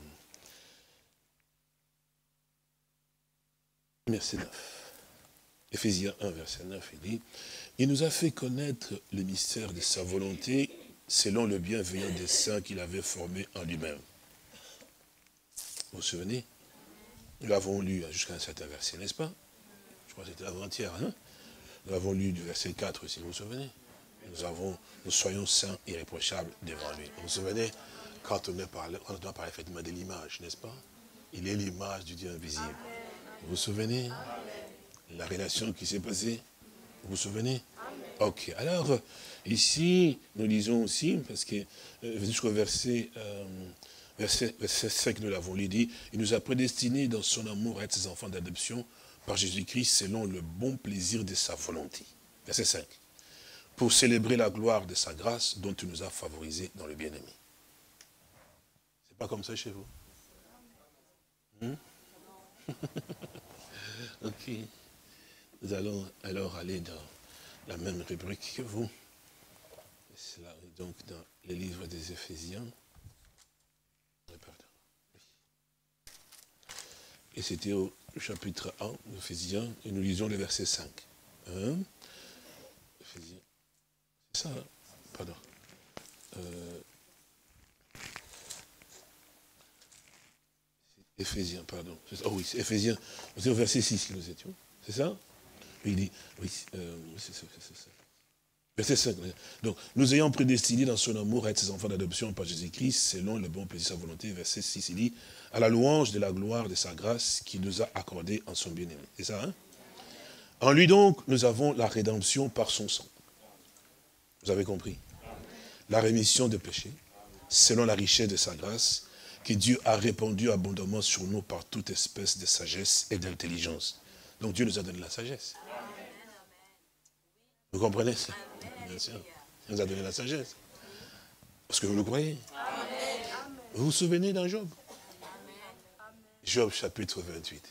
verset neuf. Éphésiens un, verset neuf, il dit, « Il nous a fait connaître le mystère de sa volonté selon le bienveillant dessein qu'il avait formé en lui-même. » Vous vous souvenez? Nous l'avons lu jusqu'à un certain verset, n'est-ce pas? Je crois que c'était avant-hier. Hein? nous avons lu du verset quatre, si vous vous souvenez. Nous avons, nous soyons saints, irréprochables devant lui. Vous vous souvenez, quand on, parlé, on doit parler effectivement de l'image, n'est-ce pas? Il est l'image du Dieu invisible. Vous vous souvenez? La relation qui s'est passée? Vous vous souvenez? Ok, alors, ici, nous lisons aussi, parce que jusqu'au verset, euh, verset, verset cinq, nous l'avons lu, dit, il nous a prédestinés dans son amour à être ses enfants d'adoption par Jésus-Christ selon le bon plaisir de sa volonté. Verset cinq. Pour célébrer la gloire de sa grâce dont il nous a favorisés dans le bien-aimé. C'est pas comme ça chez vous? Hmm? Ok. Nous allons alors aller dans la même rubrique que vous. C'est là, donc dans les livres des Éphésiens. Et c'était au chapitre un d'Éphésiens, et nous lisons le verset cinq. Hein? Éphésiens. C'est ça, hein? Pardon. Euh, Éphésiens, pardon. Oh oui, c'est Éphésiens. C'est au verset six que nous étions. C'est ça? Il dit, oui, euh, c'est ça, c'est ça. Verset cinq. Donc, nous ayons prédestiné dans son amour à être ses enfants d'adoption par Jésus-Christ, selon le bon plaisir de sa volonté. Verset six, il dit, à la louange de la gloire de sa grâce qui nous a accordé en son bien-aimé. C'est ça, hein? En lui donc, nous avons la rédemption par son sang. Vous avez compris? La rémission des péchés, selon la richesse de sa grâce, que Dieu a répandu abondamment sur nous par toute espèce de sagesse et d'intelligence. Donc Dieu nous a donné la sagesse. Vous comprenez ça? Bien sûr. Il nous a donné la sagesse. Parce que vous le croyez. Vous vous souvenez d'un Job? Job chapitre vingt-huit.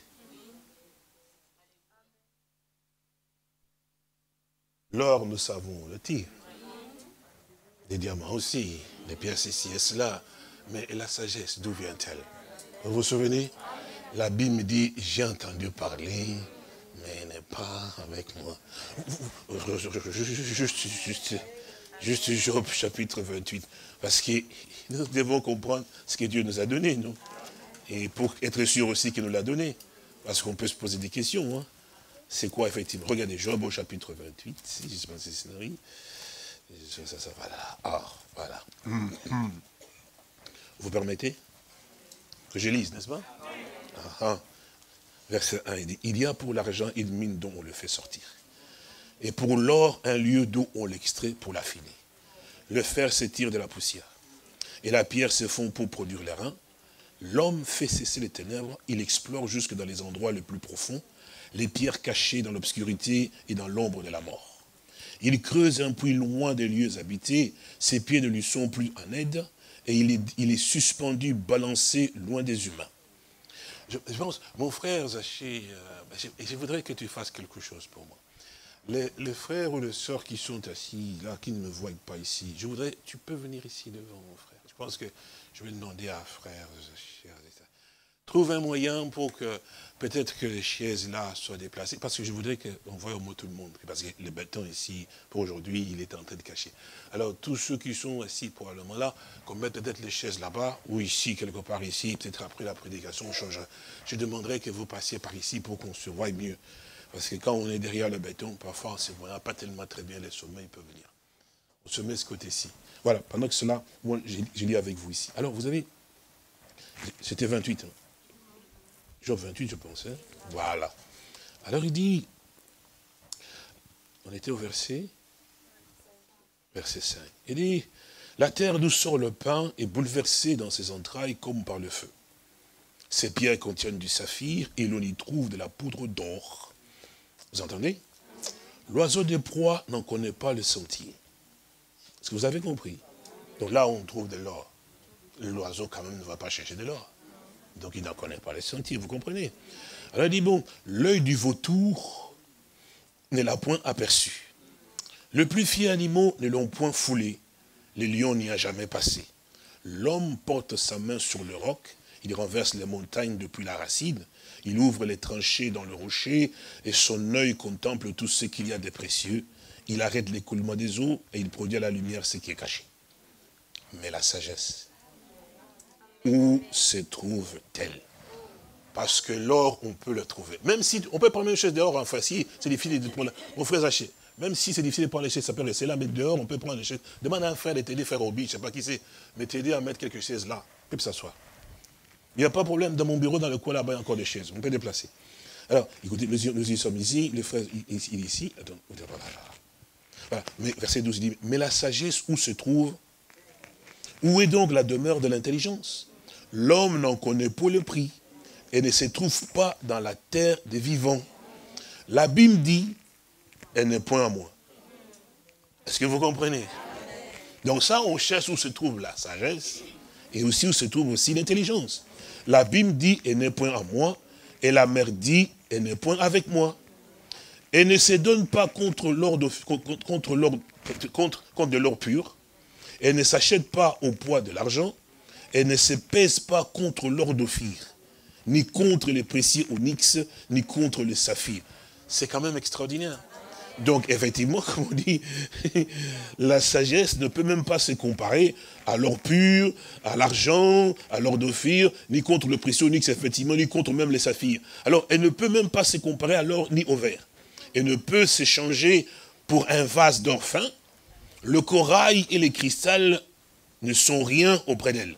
L'or, nous savons, le tire. Les diamants aussi, les pierres ceci et cela. Mais la sagesse, d'où vient-elle? Vous vous souvenez? La Bible me dit, j'ai entendu parler, mais elle n'est pas avec moi. Juste, juste, juste Job chapitre vingt-huit. Parce que nous devons comprendre ce que Dieu nous a donné, nous. Et pour être sûr aussi qu'il nous l'a donné. Parce qu'on peut se poser des questions. Hein. C'est quoi effectivement? Regardez Job au chapitre vingt-huit. Si je pense que c'est scénario. Ça, ça, ça, voilà. Ah, voilà. Vous permettez que je lise, n'est-ce pas? Ah, ah. Verset un, il dit, il y a pour l'argent une mine dont on le fait sortir. Et pour l'or, un lieu d'où on l'extrait pour l'affiner. Le fer se tire de la poussière. Et la pierre se fond pour produire l'airain. L'homme fait cesser les ténèbres, il explore jusque dans les endroits les plus profonds, les pierres cachées dans l'obscurité et dans l'ombre de la mort. Il creuse un puits loin des lieux habités, ses pieds ne lui sont plus en aide, et il est, il est suspendu, balancé, loin des humains. Je, je pense, mon frère Zaché, euh, je, je voudrais que tu fasses quelque chose pour moi. Les, les frères ou les sœurs qui sont assis là, qui ne me voient pas ici, je voudrais, tu peux venir ici devant mon frère. Je pense que je vais demander à frère Zaché, trouve un moyen pour que peut-être que les chaises là soient déplacées, parce que je voudrais qu'on voie au moins tout le monde, parce que le béton ici, pour aujourd'hui, il est en train de cacher. Alors tous ceux qui sont assis probablement là, qu'on mette peut-être les chaises là-bas, ou ici, quelque part ici, peut-être après la prédication, on changera. Je demanderais que vous passiez par ici pour qu'on se voie mieux. Parce que quand on est derrière le béton, parfois on ne se voit pas tellement très bien, les sommets peuvent venir. On se met ce côté-ci. Voilà, pendant que cela, moi, je lis avec vous ici. Alors vous avez, c'était vingt-huit, hein. Job vingt-huit, je pense. Hein? Voilà. Alors il dit, on était au verset, verset cinq. Il dit, la terre d'où sort le pain est bouleversée dans ses entrailles comme par le feu. Ses pierres contiennent du saphir et l'on y trouve de la poudre d'or. Vous entendez? L'oiseau de proie n'en connaît pas le sentier. Est-ce que vous avez compris? Donc là, on trouve de l'or. L'oiseau, quand même, ne va pas chercher de l'or. Donc il n'en connaît pas les sentiers, vous comprenez? Alors il dit, bon, l'œil du vautour ne l'a point aperçu. Le plus fier animaux ne l'ont point foulé. Les lions n'y a jamais passé. L'homme porte sa main sur le roc, il renverse les montagnes depuis la racine, il ouvre les tranchées dans le rocher, et son œil contemple tout ce qu'il y a de précieux. Il arrête l'écoulement des eaux, et il produit à la lumière ce qui est caché. Mais la sagesse, où se trouve-t-elle? Parce que l'or, on peut le trouver. Même si, on peut prendre une chaise dehors, enfin, si c'est difficile de prendre, mon frère Zaché, même si c'est difficile de prendre les chaises, ça peut rester là, mais dehors, on peut prendre les chaises. Demande à un frère de t'aider, frère Obi, je ne sais pas qui c'est, mais t'aider à mettre quelques chaises là, et puis s'asseoir. Il n'y a pas de problème, dans mon bureau, dans le coin là-bas, il y a encore des chaises, on peut déplacer. Alors, écoutez, nous, nous y sommes ici, le frère, il, il est ici, attends, voilà. Mais verset douze, il dit, mais la sagesse où se trouve, où est donc la demeure de l'intelligence? L'homme n'en connaît pas le prix, et ne se trouve pas dans la terre des vivants. La Bible dit, elle n'est point à moi. Est-ce que vous comprenez? Donc ça, on cherche où se trouve la sagesse, et aussi où se trouve aussi l'intelligence. La Bible dit, elle n'est point à moi, et la mère dit, elle n'est point avec moi. Elle ne se donne pas contre l'or de, contre, contre, contre, contre de l'or pur, elle ne s'achète pas au poids de l'argent, elle ne se pèse pas contre l'or d'Ophir, ni contre les précieux onyx, ni contre le saphir. C'est quand même extraordinaire. Donc, effectivement, comme on dit, la sagesse ne peut même pas se comparer à l'or pur, à l'argent, à l'or d'Ophir, ni contre le précieux onyx, effectivement, ni contre même les saphirs. Alors, elle ne peut même pas se comparer à l'or ni au verre. Elle ne peut s'échanger pour un vase d'or fin. Le corail et les cristals ne sont rien auprès d'elle.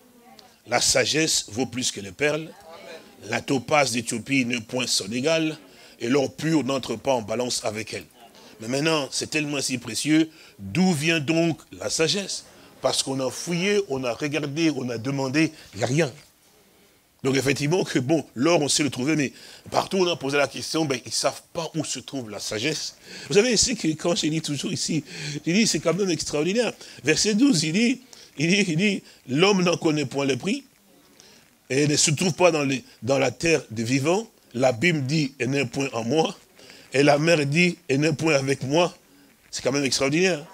La sagesse vaut plus que les perles. La topaze d'Éthiopie n'est point son égale, et l'or pur n'entre pas en balance avec elle. Mais maintenant, c'est tellement si précieux, d'où vient donc la sagesse? Parce qu'on a fouillé, on a regardé, on a demandé, il n'y a rien. Donc effectivement, que bon, l'or, on sait le trouver, mais partout on a posé la question, ben, ils ne savent pas où se trouve la sagesse. Vous savez, c'est que quand je dis toujours ici, je dis, c'est quand même extraordinaire. Verset douze, il dit, il dit, il dit, l'homme n'en connaît point le prix, et ne se trouve pas dans, les, dans la terre des vivants. La Bible dit, elle n'est point en moi. Et la mère dit, elle n'est point avec moi. C'est quand même extraordinaire.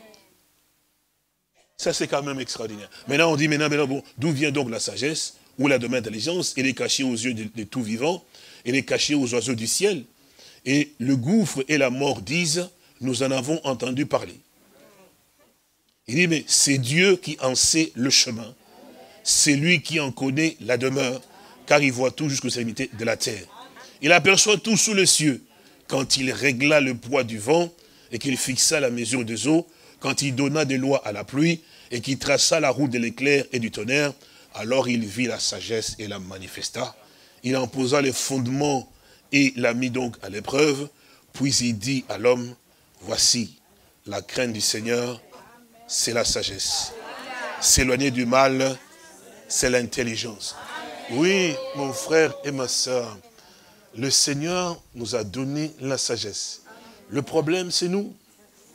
Ça, c'est quand même extraordinaire. Maintenant, on dit, maintenant, maintenant bon, d'où vient donc la sagesse, ou la domaine d'intelligence? Elle est cachée aux yeux de, de tout vivant. Elle est cachée aux oiseaux du ciel. Et le gouffre et la mort disent, nous en avons entendu parler. Il dit, mais c'est Dieu qui en sait le chemin. C'est lui qui en connaît la demeure, car il voit tout jusqu'aux extrémités de la terre. Il aperçoit tout sous les cieux, quand il régla le poids du vent, et qu'il fixa la mesure des eaux, quand il donna des lois à la pluie, et qu'il traça la route de l'éclair et du tonnerre, alors il vit la sagesse et la manifesta. Il en posa les fondements et la mit donc à l'épreuve, puis il dit à l'homme, voici, la crainte du Seigneur, c'est la sagesse. S'éloigner du mal, c'est l'intelligence. Oui, mon frère et ma soeur, le Seigneur nous a donné la sagesse. Le problème, c'est nous. Vous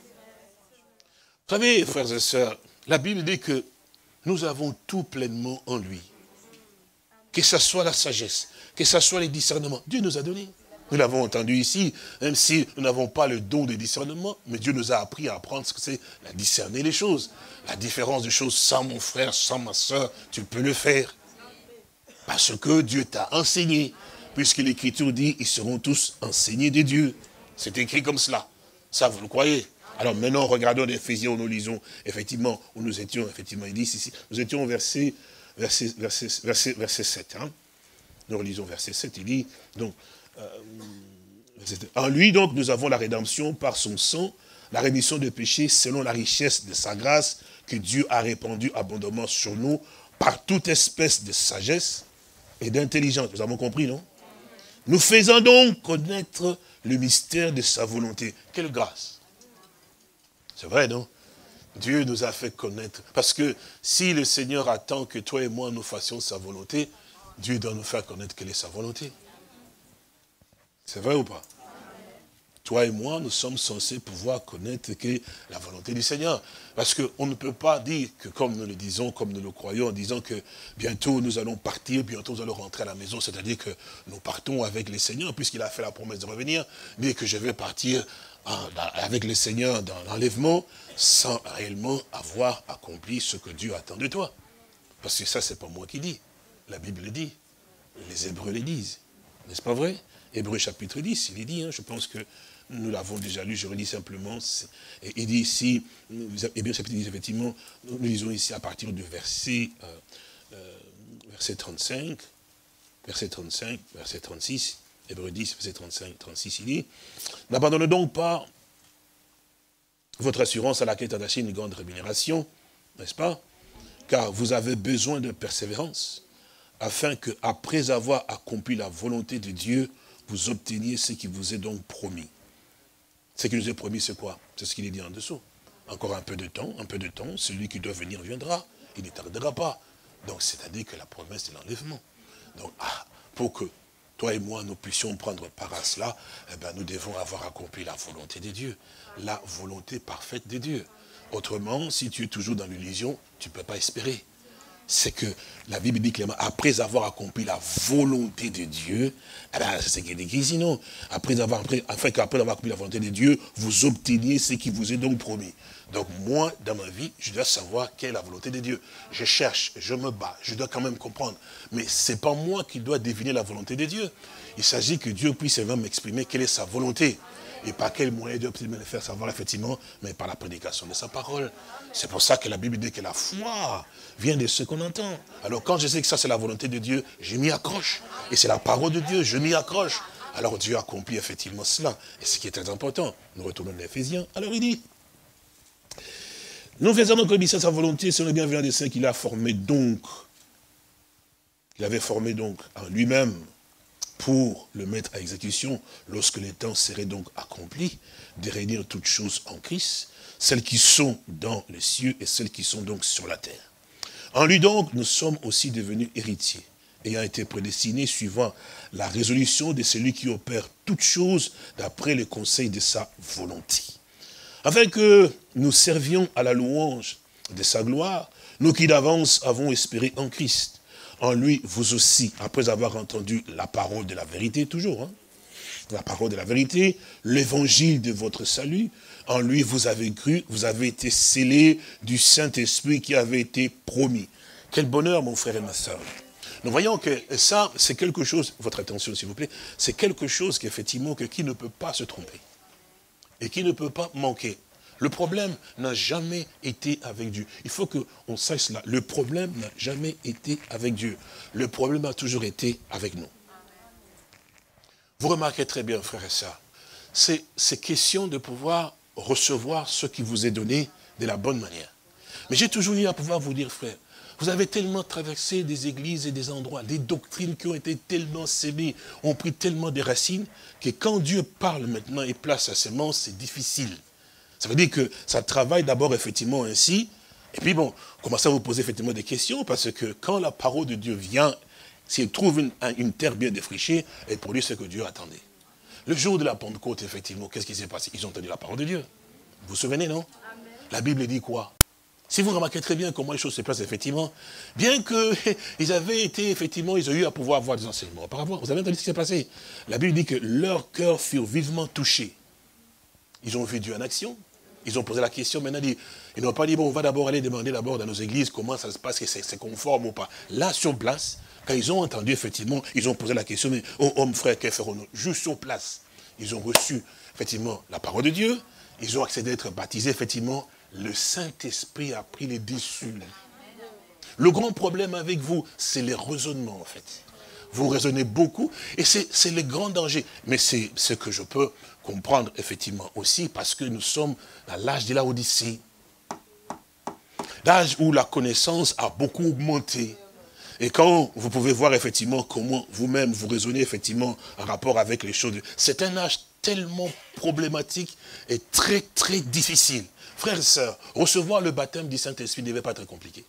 savez, frères et sœurs, la Bible dit que nous avons tout pleinement en lui. Que ce soit la sagesse, que ce soit les discernements. Dieu nous a donné. Nous l'avons entendu ici, même si nous n'avons pas le don de discernement, mais Dieu nous a appris à apprendre ce que c'est, à discerner les choses. La différence des choses, sans mon frère, sans ma soeur, tu peux le faire. Parce que Dieu t'a enseigné. Puisque l'Écriture dit, ils seront tous enseignés de Dieu. C'est écrit comme cela. Ça, vous le croyez? Alors maintenant, regardons l'Éphésiens où nous lisons, effectivement, où nous étions, effectivement, il dit ici, nous étions au verset, verset, verset, verset, verset sept. Hein. Nous relisons verset sept, il dit, donc, euh, en lui, donc, nous avons la rédemption par son sang, la rémission des péchés selon la richesse de sa grâce que Dieu a répandue abondamment sur nous par toute espèce de sagesse et d'intelligence. Nous avons compris, non? Nous faisons donc connaître le mystère de sa volonté. Quelle grâce! C'est vrai, non? Dieu nous a fait connaître. Parce que si le Seigneur attend que toi et moi nous fassions sa volonté, Dieu doit nous faire connaître quelle est sa volonté. C'est vrai ou pas? Toi et moi, nous sommes censés pouvoir connaître que la volonté du Seigneur. Parce qu'on ne peut pas dire que comme nous le disons, comme nous le croyons, en disant que bientôt nous allons partir, bientôt nous allons rentrer à la maison, c'est-à-dire que nous partons avec le Seigneur, puisqu'il a fait la promesse de revenir, mais que je vais partir avec le Seigneur dans l'enlèvement, sans réellement avoir accompli ce que Dieu attend de toi. Parce que ça, c'est pas moi qui dis. La Bible le dit. Les Hébreux le disent. N'est-ce pas vrai? Hébreux chapitre dix, il est dit, hein, je pense que nous l'avons déjà lu, je relis simplement. Et il dit ici, Hébreux chapitre dix, effectivement, nous lisons ici à partir du verset, euh, euh, verset trente-cinq, verset trente-cinq, verset trente-six, Hébreux dix, verset trente-cinq, trente-six, il dit, n'abandonnez donc pas votre assurance à laquelle est attachée une grande rémunération, n'est-ce pas? Car vous avez besoin de persévérance, afin que, après avoir accompli la volonté de Dieu, vous obteniez ce qui vous est donc promis. Ce qui nous est promis, c'est quoi? C'est ce qu'il est dit en dessous. Encore un peu de temps, un peu de temps, celui qui doit venir viendra, il ne tardera pas. Donc, c'est-à-dire que la promesse de l'enlèvement. Donc, ah, pour que toi et moi, nous puissions prendre part à cela, eh ben, nous devons avoir accompli la volonté de Dieu. La volonté parfaite de Dieu. Autrement, si tu es toujours dans l'illusion, tu ne peux pas espérer. C'est que la Bible dit clairement, après avoir accompli la volonté de Dieu, eh ben, c'est ce qui est écrit sinon. Après avoir, après, afin qu'après avoir accompli la volonté de Dieu, vous obteniez ce qui vous est donc promis. Donc moi, dans ma vie, je dois savoir quelle est la volonté de Dieu. Je cherche, je me bats, je dois quand même comprendre. Mais ce n'est pas moi qui dois deviner la volonté de Dieu. Il s'agit que Dieu puisse vraiment m'exprimer quelle est sa volonté. Et par quel moyen Dieu peut me le faire savoir, effectivement, mais par la prédication de sa parole. C'est pour ça que la Bible dit que la foi vient de ce qu'on entend. Alors quand je sais que ça c'est la volonté de Dieu, je m'y accroche. Et c'est la parole de Dieu, je m'y accroche. Alors Dieu accomplit effectivement cela. Et ce qui est très important, nous retournons dans l'Éphésiens. Alors il dit, nous faisons donc obéissance à sa volonté, c'est le bienveillant des saints qu'il a formé donc, qu'il avait formé donc en lui-même, pour le mettre à exécution, lorsque les temps seraient donc accomplis, de réunir toutes choses en Christ, celles qui sont dans les cieux et celles qui sont donc sur la terre. En lui donc, nous sommes aussi devenus héritiers, ayant été prédestinés suivant la résolution de celui qui opère toutes choses d'après le conseil de sa volonté. Afin que nous servions à la louange de sa gloire, nous qui d'avance avons espéré en Christ. En lui, vous aussi, après avoir entendu la parole de la vérité, toujours, hein, la parole de la vérité, l'évangile de votre salut, en lui vous avez cru, vous avez été scellés du Saint-Esprit qui avait été promis. Quel bonheur, mon frère et ma soeur. Nous voyons que ça, c'est quelque chose, votre attention s'il vous plaît, c'est quelque chose qu'effectivement, que qui ne peut pas se tromper et qui ne peut pas manquer. Le problème n'a jamais été avec Dieu. Il faut qu'on sache cela. Le problème n'a jamais été avec Dieu. Le problème a toujours été avec nous. Vous remarquez très bien, frères et sœurs, c'est question de pouvoir recevoir ce qui vous est donné de la bonne manière. Mais j'ai toujours eu à pouvoir vous dire, frère, vous avez tellement traversé des églises et des endroits, des doctrines qui ont été tellement sémées, ont pris tellement de racines, que quand Dieu parle maintenant et place sa semence, c'est difficile. Ça veut dire que ça travaille d'abord effectivement ainsi, et puis bon, commencez à vous poser effectivement des questions, parce que quand la parole de Dieu vient, s'il trouve une, une terre bien défrichée, elle produit ce que Dieu attendait. Le jour de la Pentecôte, effectivement, qu'est-ce qui s'est passé? Ils ont entendu la parole de Dieu. Vous vous souvenez, non? Amen. La Bible dit quoi? Si vous remarquez très bien comment les choses se passent, effectivement, bien qu'ils avaient été, effectivement, ils ont eu à pouvoir avoir des enseignements auparavant. Vous avez entendu ce qui s'est passé? La Bible dit que leurs cœurs furent vivement touchés. Ils ont vu Dieu en action. Ils ont posé la question, maintenant, ils n'ont pas dit, bon, on va d'abord aller demander d'abord dans nos églises comment ça se passe, que c'est conforme ou pas. Là, sur place, quand ils ont entendu, effectivement, ils ont posé la question, mais, oh, homme, frère, que ferons-nous? Juste sur place, ils ont reçu, effectivement, la parole de Dieu, ils ont accédé à être baptisés, effectivement, le Saint-Esprit a pris les dessus. Le grand problème avec vous, c'est les raisonnements, en fait. Vous raisonnez beaucoup, et c'est le grand danger. Mais c'est ce que je peux comprendre, effectivement, aussi, parce que nous sommes à l'âge de la Odyssée. L'âge où la connaissance a beaucoup augmenté. Et quand vous pouvez voir, effectivement, comment vous-même vous raisonnez, effectivement, en rapport avec les choses, c'est un âge tellement problématique et très, très difficile. Frères et sœurs, recevoir le baptême du Saint-Esprit ne devait pas être compliqué.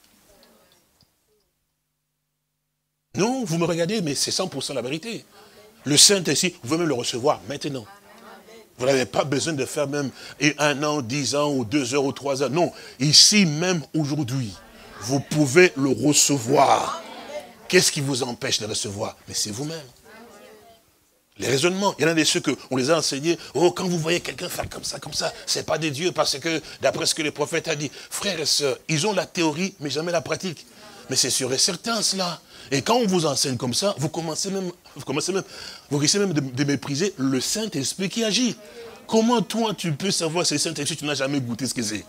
Non, vous me regardez, mais c'est cent pour cent la vérité. Le Saint-Esprit, vous pouvez même le recevoir maintenant. Vous n'avez pas besoin de faire même un an, dix ans, ou deux heures, ou trois heures. Non, ici même aujourd'hui, vous pouvez le recevoir. Qu'est-ce qui vous empêche de le recevoir? Mais c'est vous-même. Les raisonnements, il y en a des ceux qu'on les a enseignés. Oh, quand vous voyez quelqu'un faire comme ça, comme ça, c'est pas des dieux, parce que d'après ce que le prophète a dit, frères et sœurs, ils ont la théorie, mais jamais la pratique. Mais c'est sûr et certain cela. Et quand on vous enseigne comme ça, vous commencez même, vous commencez même, vous risquez même de, de mépriser le Saint-Esprit qui agit. Comment toi tu peux savoir si le Saint-Esprit, tu n'as jamais goûté ce que c'est?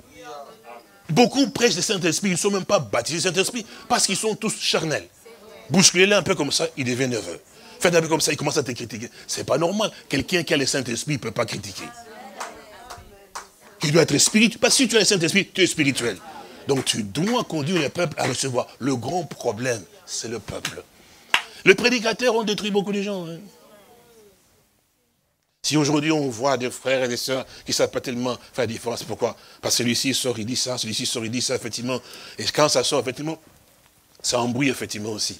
Beaucoup prêchent le Saint-Esprit, ils ne sont même pas baptisés du Saint-Esprit, parce qu'ils sont tous charnels. Bousculez-le un peu comme ça, il devient nerveux. Faites un peu comme ça, il commence à te critiquer. C'est pas normal. Quelqu'un qui a le Saint-Esprit ne peut pas critiquer. Tu dois être spirituel. Parce que si tu as le Saint-Esprit, tu es spirituel. Donc tu dois conduire le peuple à recevoir. Le grand problème, c'est le peuple. Les prédicateurs ont détruit beaucoup de gens. Hein. Si aujourd'hui on voit des frères et des sœurs qui ne savent pas tellement faire la différence, pourquoi? Parce que celui-ci sort, il dit ça, celui-ci sort, il dit ça, effectivement. Et quand ça sort, effectivement, ça embrouille effectivement aussi.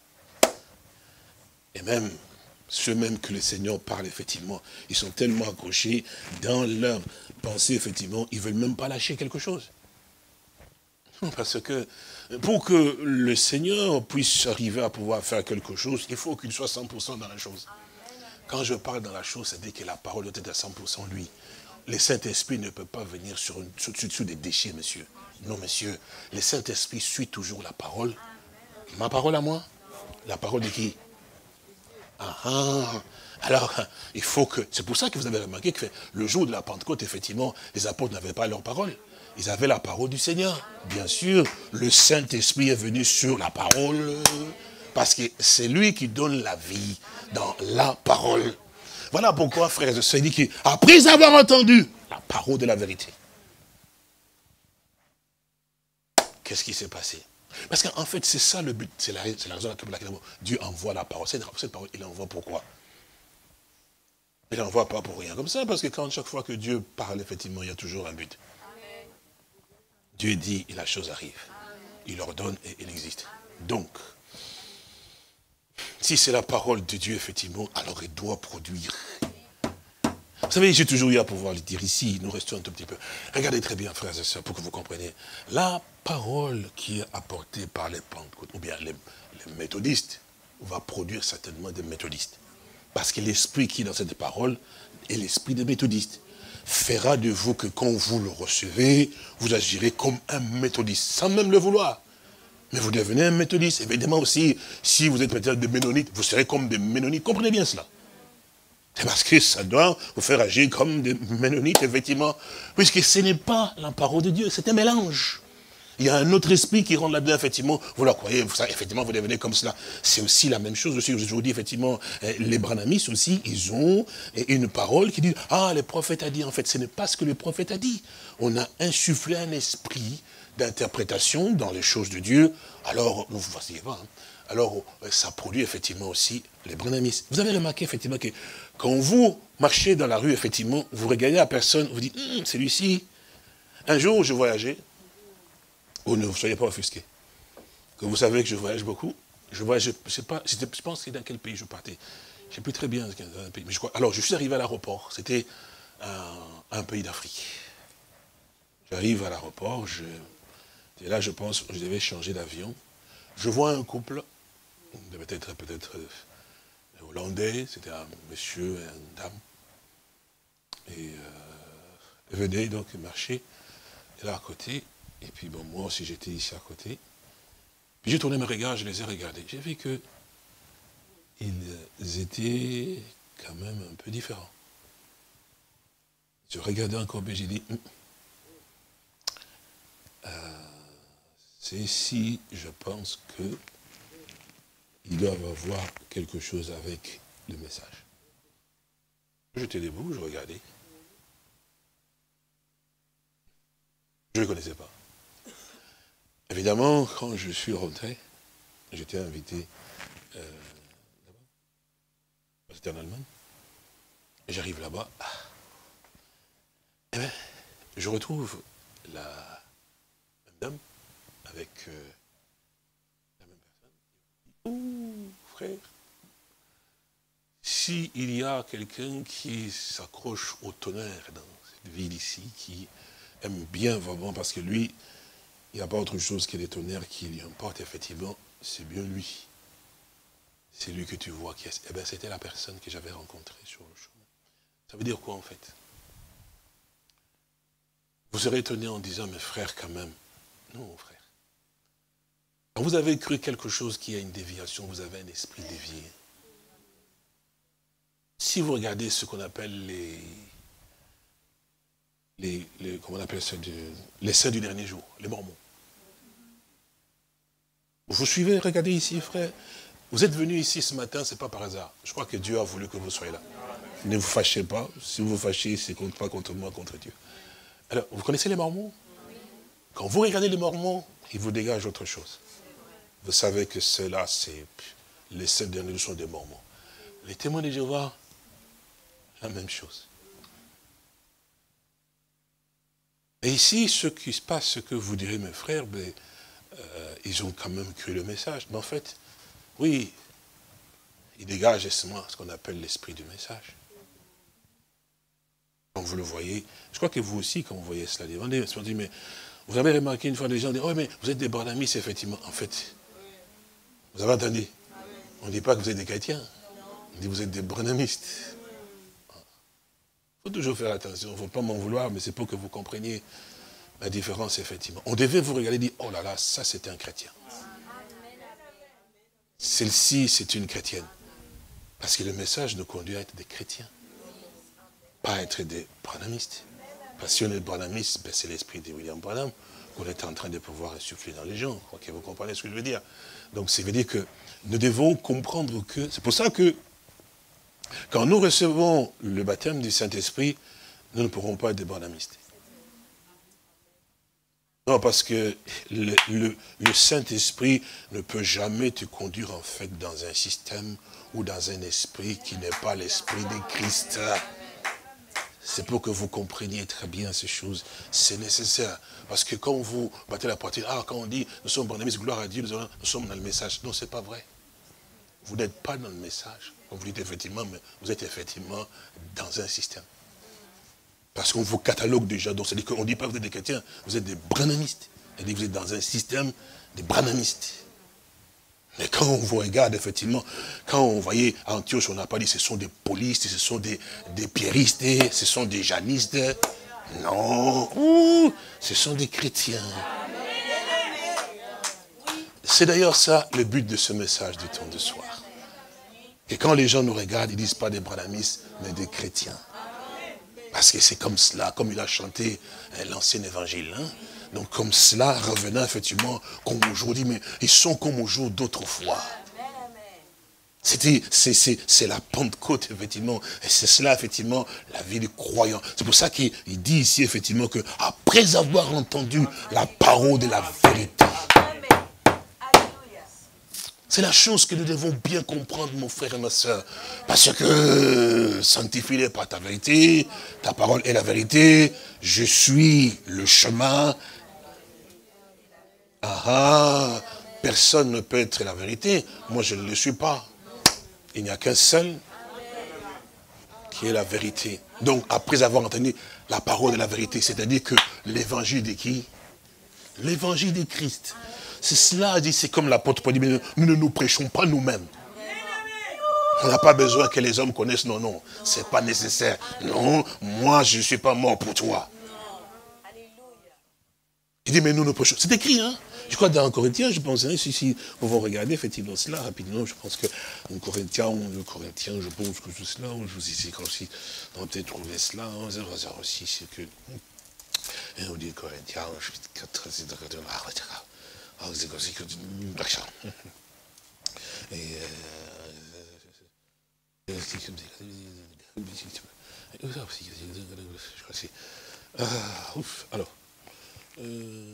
Et même, ceux même que le Seigneur parle, effectivement, ils sont tellement accrochés dans leur pensée, effectivement, ils ne veulent même pas lâcher quelque chose. Parce que pour que le Seigneur puisse arriver à pouvoir faire quelque chose, il faut qu'il soit cent pour cent dans la chose. Quand je parle dans la chose, c'est-à-dire que la parole doit être à cent pour cent lui. Le Saint-Esprit ne peut pas venir sur, une, sur, sur, sur des déchets, monsieur. Non, monsieur. Le Saint-Esprit suit toujours la parole. Ma parole à moi? La parole de qui? Ah, ah. Alors, il faut que... C'est pour ça que vous avez remarqué que le jour de la Pentecôte, effectivement, les apôtres n'avaient pas leur parole. Ils avaient la parole du Seigneur. Bien sûr, le Saint-Esprit est venu sur la parole, parce que c'est lui qui donne la vie dans la parole. Voilà pourquoi, frères et sœurs, il dit qu'après avoir entendu la parole de la vérité, qu'est-ce qui s'est passé? Parce qu'en fait, c'est ça le but, c'est la, la raison pour laquelle Dieu envoie la parole. Cette, cette parole, il envoie pourquoi? Il n'envoie pas pour rien comme ça, parce que quand chaque fois que Dieu parle, effectivement, il y a toujours un but. Dieu dit et la chose arrive. Il ordonne et il existe. Donc, si c'est la parole de Dieu, effectivement, alors il doit produire. Vous savez, j'ai toujours eu à pouvoir le dire ici, nous restons un tout petit peu. Regardez très bien, frères et sœurs, pour que vous compreniez. La parole qui est apportée par les Pentecôtes, ou bien les, les méthodistes, va produire certainement des méthodistes. Parce que l'esprit qui est dans cette parole est l'esprit des méthodistes. Fera de vous que quand vous le recevez, vous agirez comme un méthodiste, sans même le vouloir. Mais vous devenez un méthodiste. Évidemment aussi, si vous êtes peut-être des ménonites, vous serez comme des ménonites. Comprenez bien cela. C'est parce que ça doit vous faire agir comme des ménonites, effectivement. Puisque ce n'est pas la parole de Dieu, c'est un mélange. Il y a un autre esprit qui rentre là-dedans, effectivement. Vous la croyez, vous, ça, effectivement, vous devenez comme cela. C'est aussi la même chose aussi. Je vous dis, effectivement, les branhamistes aussi, ils ont une parole qui dit, ah, le prophète a dit, en fait, ce n'est pas ce que le prophète a dit. On a insufflé un esprit d'interprétation dans les choses de Dieu. Alors, vous voyez pas, hein. Alors, ça produit effectivement aussi les branhamistes. Vous avez remarqué, effectivement, que quand vous marchez dans la rue, effectivement, vous regardez la personne, vous dites, hm, celui-ci. Un jour, je voyageais. Ou ne soyez pas offusqués. Que vous savez que je voyage beaucoup. Je voyage, je sais pas, je pense que dans quel pays je partais. Je ne sais plus très bien dans un pays. Mais je crois, alors, je suis arrivé à l'aéroport. C'était un, un pays d'Afrique. J'arrive à l'aéroport. Je, et là, je pense, je devais changer d'avion. Je vois un couple, devait être peut-être hollandais. C'était un monsieur et une dame. Et euh, ils venaient donc marcher. Et là, à côté. Et puis, bon, moi aussi, j'étais ici à côté. Puis j'ai tourné mes regards, je les ai regardés. J'ai vu que ils étaient quand même un peu différents. Je regardais encore, mais j'ai dit, hm, euh, c'est si je pense que ils doivent avoir quelque chose avec le message. J'étais debout, je regardais. Je ne le connaissais pas. Évidemment, quand je suis rentré, j'étais invité, euh, c'était en Allemagne, et j'arrive là-bas, et bien, je retrouve la même dame avec euh, la même personne. Ouh, frère, s'il y a quelqu'un qui s'accroche au tonnerre dans cette ville ici, qui aime bien vraiment, parce que lui, il n'y a pas autre chose que les tonnerres qui lui importent, effectivement, c'est bien lui. C'est lui que tu vois qui est. Eh bien, c'était la personne que j'avais rencontrée sur le chemin. Ça veut dire quoi, en fait? Vous serez étonné en disant, mes frères, quand même. Non, frère. Quand vous avez cru quelque chose qui a une déviation, vous avez un esprit dévié. Si vous regardez ce qu'on appelle les... Les, les, comment on appelle ça, de, les saints du dernier jour, les mormons. Vous suivez, regardez ici, frère, Vous êtes venus ici ce matin, ce n'est pas par hasard. Je crois que Dieu a voulu que vous soyez là. Ne vous fâchez pas. Si vous vous fâchez, c'est pas contre moi, contre Dieu. Alors, vous connaissez les Mormons? Quand vous regardez les Mormons, ils vous dégagent autre chose. Vous savez que ceux-là, c'est les sept derniers sont des Mormons. Les témoins de Jéhovah, la même chose. Et ici, ce qui se passe, ce que vous direz, mes frères, ben, euh, ils ont quand même cru le message. Mais en fait, oui, ils dégagent justement ce qu'on appelle l'esprit du message. Quand vous le voyez, je crois que vous aussi, quand vous voyez cela, vous dites, mais vous avez remarqué une fois, les gens disent, oh, mais vous êtes des barnamistes, effectivement. En fait, vous avez entendu? On ne dit pas que vous êtes des chrétiens. On dit que vous êtes des branhamistes. Il faut toujours faire attention. Il ne faut pas m'en vouloir, mais c'est pour que vous compreniez la différence, effectivement. On devait vous regarder et dire, oh là là, ça c'est un chrétien. Celle-ci, c'est une chrétienne. Parce que le message nous conduit à être des chrétiens. Pas à être des branhamistes. Parce que si on est branhamiste, ben c'est l'esprit de William Branham qu'on est en train de pouvoir insuffler dans les gens. Je crois que vous comprenez ce que je veux dire. Donc, ça veut dire que nous devons comprendre que... C'est pour ça que, quand nous recevons le baptême du Saint-Esprit, nous ne pourrons pas être des branhamistes. Non, parce que le, le, le Saint-Esprit ne peut jamais te conduire, en fait, dans un système ou dans un esprit qui n'est pas l'esprit de Christ. C'est pour que vous compreniez très bien ces choses. C'est nécessaire. Parce que quand vous battez la poitrine, ah, quand on dit, nous sommes branhamistes, gloire à Dieu, nous, nous sommes dans le message. Non, ce n'est pas vrai. Vous n'êtes pas dans le message. Comme vous dites effectivement, mais vous êtes effectivement dans un système. Parce qu'on vous catalogue déjà. Donc, c'est-à-dire qu'on ne dit pas que vous êtes des chrétiens, vous êtes des branhamistes. C'est-à-dire que vous êtes dans un système des branhamistes. Mais quand on vous regarde, effectivement, quand on voyait à Antioche, on n'a pas dit ce sont des paulistes, ce sont des, des pierristes, ce sont des janistes. Non, ouh, ce sont des chrétiens. C'est d'ailleurs ça le but de ce message du temps de soir. Et quand les gens nous regardent, ils ne disent pas des branhamistes, mais des chrétiens. Parce que c'est comme cela, comme il a chanté l'ancien évangile. Hein? Donc comme cela, revenant effectivement, comme aujourd'hui, mais ils sont comme au jour d'autrefois. C'est la Pentecôte, effectivement. Et c'est cela, effectivement, la vie du croyant. C'est pour ça qu'il dit ici, effectivement, que après avoir entendu la parole de la vérité, c'est la chose que nous devons bien comprendre, mon frère et ma soeur. Parce que sanctifie-les par ta vérité, ta parole est la vérité, je suis le chemin. Ah ah, personne ne peut être la vérité. Moi, je ne le suis pas. Il n'y a qu'un seul qui est la vérité. Donc, après avoir entendu la parole de la vérité, c'est-à-dire que l'évangile de qui? L'évangile de Christ. C'est cela, dit, c'est comme l'apôtre Paul dit, nous ne nous prêchons pas nous-mêmes. On n'a pas besoin que les hommes connaissent, non, non, c'est pas nécessaire. Non, moi, je ne suis pas mort pour toi. Il dit, mais nous nous prêchons. C'est écrit, hein. Je crois dans Corinthiens, je pense, hein, si, si, on va regarder effectivement cela rapidement, je pense que en Corinthiens, le Corinthien, je pense que tout cela, je vous dis, quand si, on va peut-être trouver cela, hein, zéro zéro six, c'est que, et on dit Corinthiens, chapitre quatre, c'est de ah, c'est comme si que et ah, ouf, alors euh,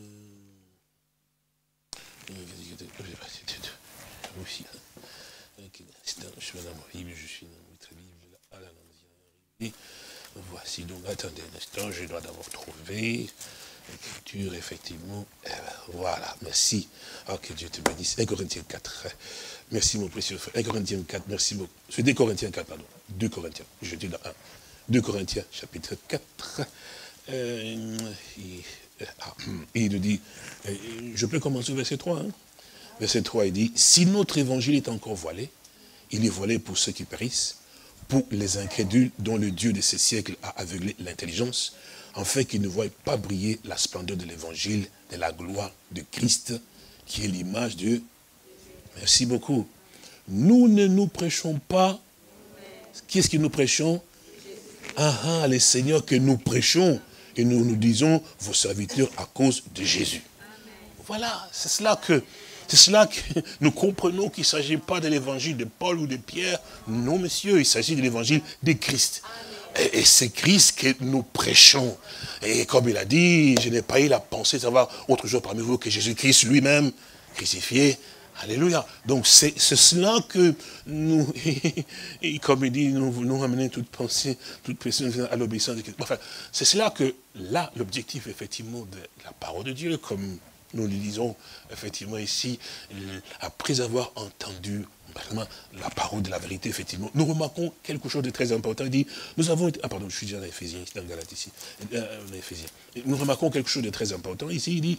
aussi, je suis dans ma Bible, je suis dans notre Bible, à la langue. Voici donc, attendez un instant, je dois d'abord trouver l'écriture, effectivement. Eh ben, voilà, merci. Oh, que Dieu te bénisse. un Corinthiens quatre. Merci, mon précieux frère. un Corinthiens quatre, merci beaucoup. C'est deux Corinthiens quatre, pardon. deux Corinthiens, je dis dans un. deux Corinthiens, chapitre quatre. Euh, et, ah, et il nous dit, je peux commencer au verset trois. Hein? Verset trois, il dit, si notre évangile est encore voilé, il est voilé pour ceux qui périssent, pour les incrédules dont le Dieu de ces siècles a aveuglé l'intelligence, afin qu'ils ne voient pas briller la splendeur de l'évangile, de la gloire de Christ, qui est l'image de Dieu. Merci beaucoup. Nous ne nous prêchons pas. Qu'est-ce que nous prêchons? Ah ah, les seigneurs que nous prêchons. Et nous nous disons, vos serviteurs, à cause de Jésus. voilà, c'est cela que, c'est cela que nous comprenons qu'il ne s'agit pas de l'évangile de Paul ou de Pierre. Non, monsieur, il s'agit de l'évangile de Christ. Et, et c'est Christ que nous prêchons. Et comme il a dit, je n'ai pas eu la pensée de savoir autre chose parmi vous que Jésus-Christ lui-même crucifié. Alléluia. Donc c'est cela que nous, et comme il dit, nous voulons ramener toute pensée, toute personne à l'obéissance de Christ. Enfin, c'est cela que, là, l'objectif, effectivement, de la parole de Dieu, comme nous le disons, effectivement, ici, après avoir entendu la parole de la vérité, effectivement, nous remarquons quelque chose de très important. Il dit, nous avons été, ah pardon, je suis déjà dans Éphésiens, dans Galates ici, euh, dans Éphésiens. Nous remarquons quelque chose de très important. Ici, il dit,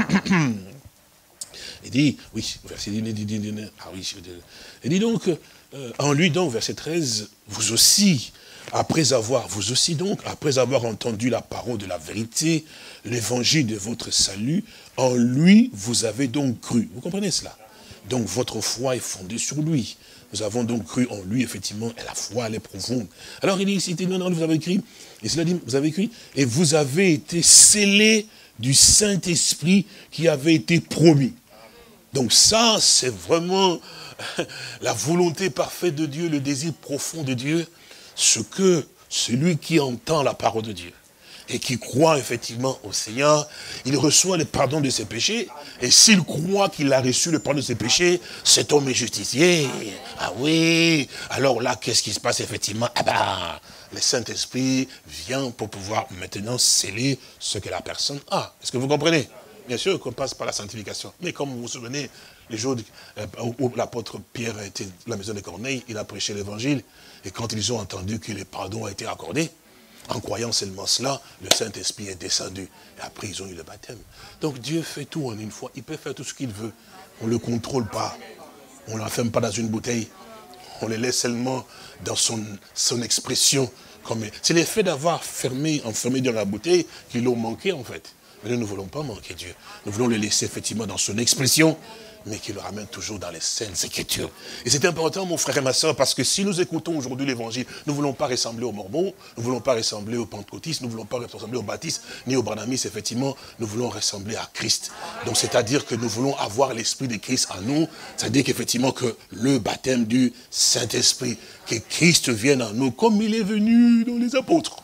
il dit, oui, verset, il dit, il dit, ah oui, il dit donc, euh, en lui donc, verset treize, vous aussi, après avoir, vous aussi donc, après avoir entendu la parole de la vérité, l'évangile de votre salut, en lui, vous avez donc cru. Vous comprenez cela? Donc votre foi est fondée sur lui. Nous avons donc cru en lui, effectivement, et la foi, elle est profonde. Alors il dit ici, non, non, vous avez écrit, et cela dit, vous avez écrit, et vous avez été scellés du Saint-Esprit qui avait été promis. Donc ça, c'est vraiment la volonté parfaite de Dieu, le désir profond de Dieu, ce que celui qui entend la parole de Dieu et qui croit effectivement au Seigneur, il reçoit le pardon de ses péchés, et s'il croit qu'il a reçu le pardon de ses péchés, cet homme est justifié. Ah oui, alors là, qu'est-ce qui se passe effectivement? Ah ben, le Saint-Esprit vient pour pouvoir maintenant sceller ce que la personne a. Est-ce que vous comprenez? Bien sûr qu'on passe par la sanctification. Mais comme vous vous souvenez, les jours où l'apôtre Pierre était à la maison de Corneille, il a prêché l'évangile, et quand ils ont entendu que le pardon a été accordé, en croyant seulement cela, le Saint-Esprit est descendu. Et après, ils ont eu le baptême. Donc Dieu fait tout en une fois. Il peut faire tout ce qu'il veut. On ne le contrôle pas. On ne l'enferme pas dans une bouteille. On le laisse seulement dans son, son expression. C'est l'effet d'avoir fermé, enfermé dans la bouteille qui l'ont manqué en fait. Mais nous ne voulons pas manquer Dieu. Nous voulons le laisser effectivement dans son expression, mais qui le ramène toujours dans les saintes écritures. Et c'est important, mon frère et ma soeur, parce que si nous écoutons aujourd'hui l'évangile, nous ne voulons pas ressembler aux Mormons, nous ne voulons pas ressembler aux Pentecôtistes, nous ne voulons pas ressembler aux Baptistes, ni aux Branhamistes, effectivement, nous voulons ressembler à Christ. Donc c'est-à-dire que nous voulons avoir l'Esprit de Christ en nous, c'est-à-dire qu'effectivement que le baptême du Saint-Esprit, que Christ vienne en nous comme il est venu dans les apôtres.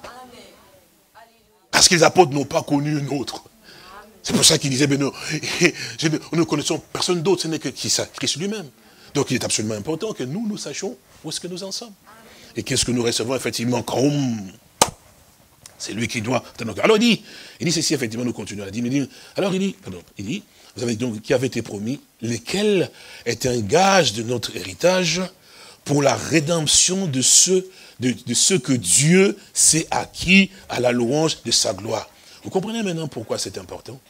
Parce que les apôtres n'ont pas connu un autre. C'est pour ça qu'il disait, ben nous, nous ne connaissons personne d'autre, ce n'est que Christ lui-même. Donc il est absolument important que nous, nous sachions où est-ce que nous en sommes. Et qu'est-ce que nous recevons effectivement comme... C'est lui qui doit... Alors il dit, il dit ceci, effectivement, nous continuons à dire, il dit, alors il dit, pardon, il dit, vous avez donc, qui avait été promis, lesquels est un gage de notre héritage pour la rédemption de ceux, de, de ceux que Dieu s'est acquis à la louange de sa gloire. Vous comprenez maintenant pourquoi c'est important?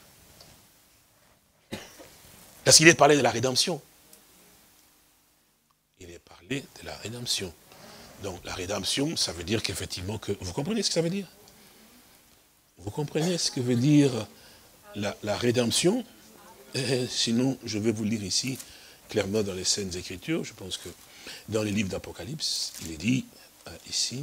Parce qu'il est parlé de la rédemption. Il est parlé de la rédemption. Donc la rédemption, ça veut dire qu'effectivement que... Vous comprenez ce que ça veut dire? Vous comprenez ce que veut dire la, la rédemption? Et sinon, je vais vous lire ici, clairement dans les Saintes Écritures. Je pense que dans les livres d'Apocalypse, il est dit, euh, ici,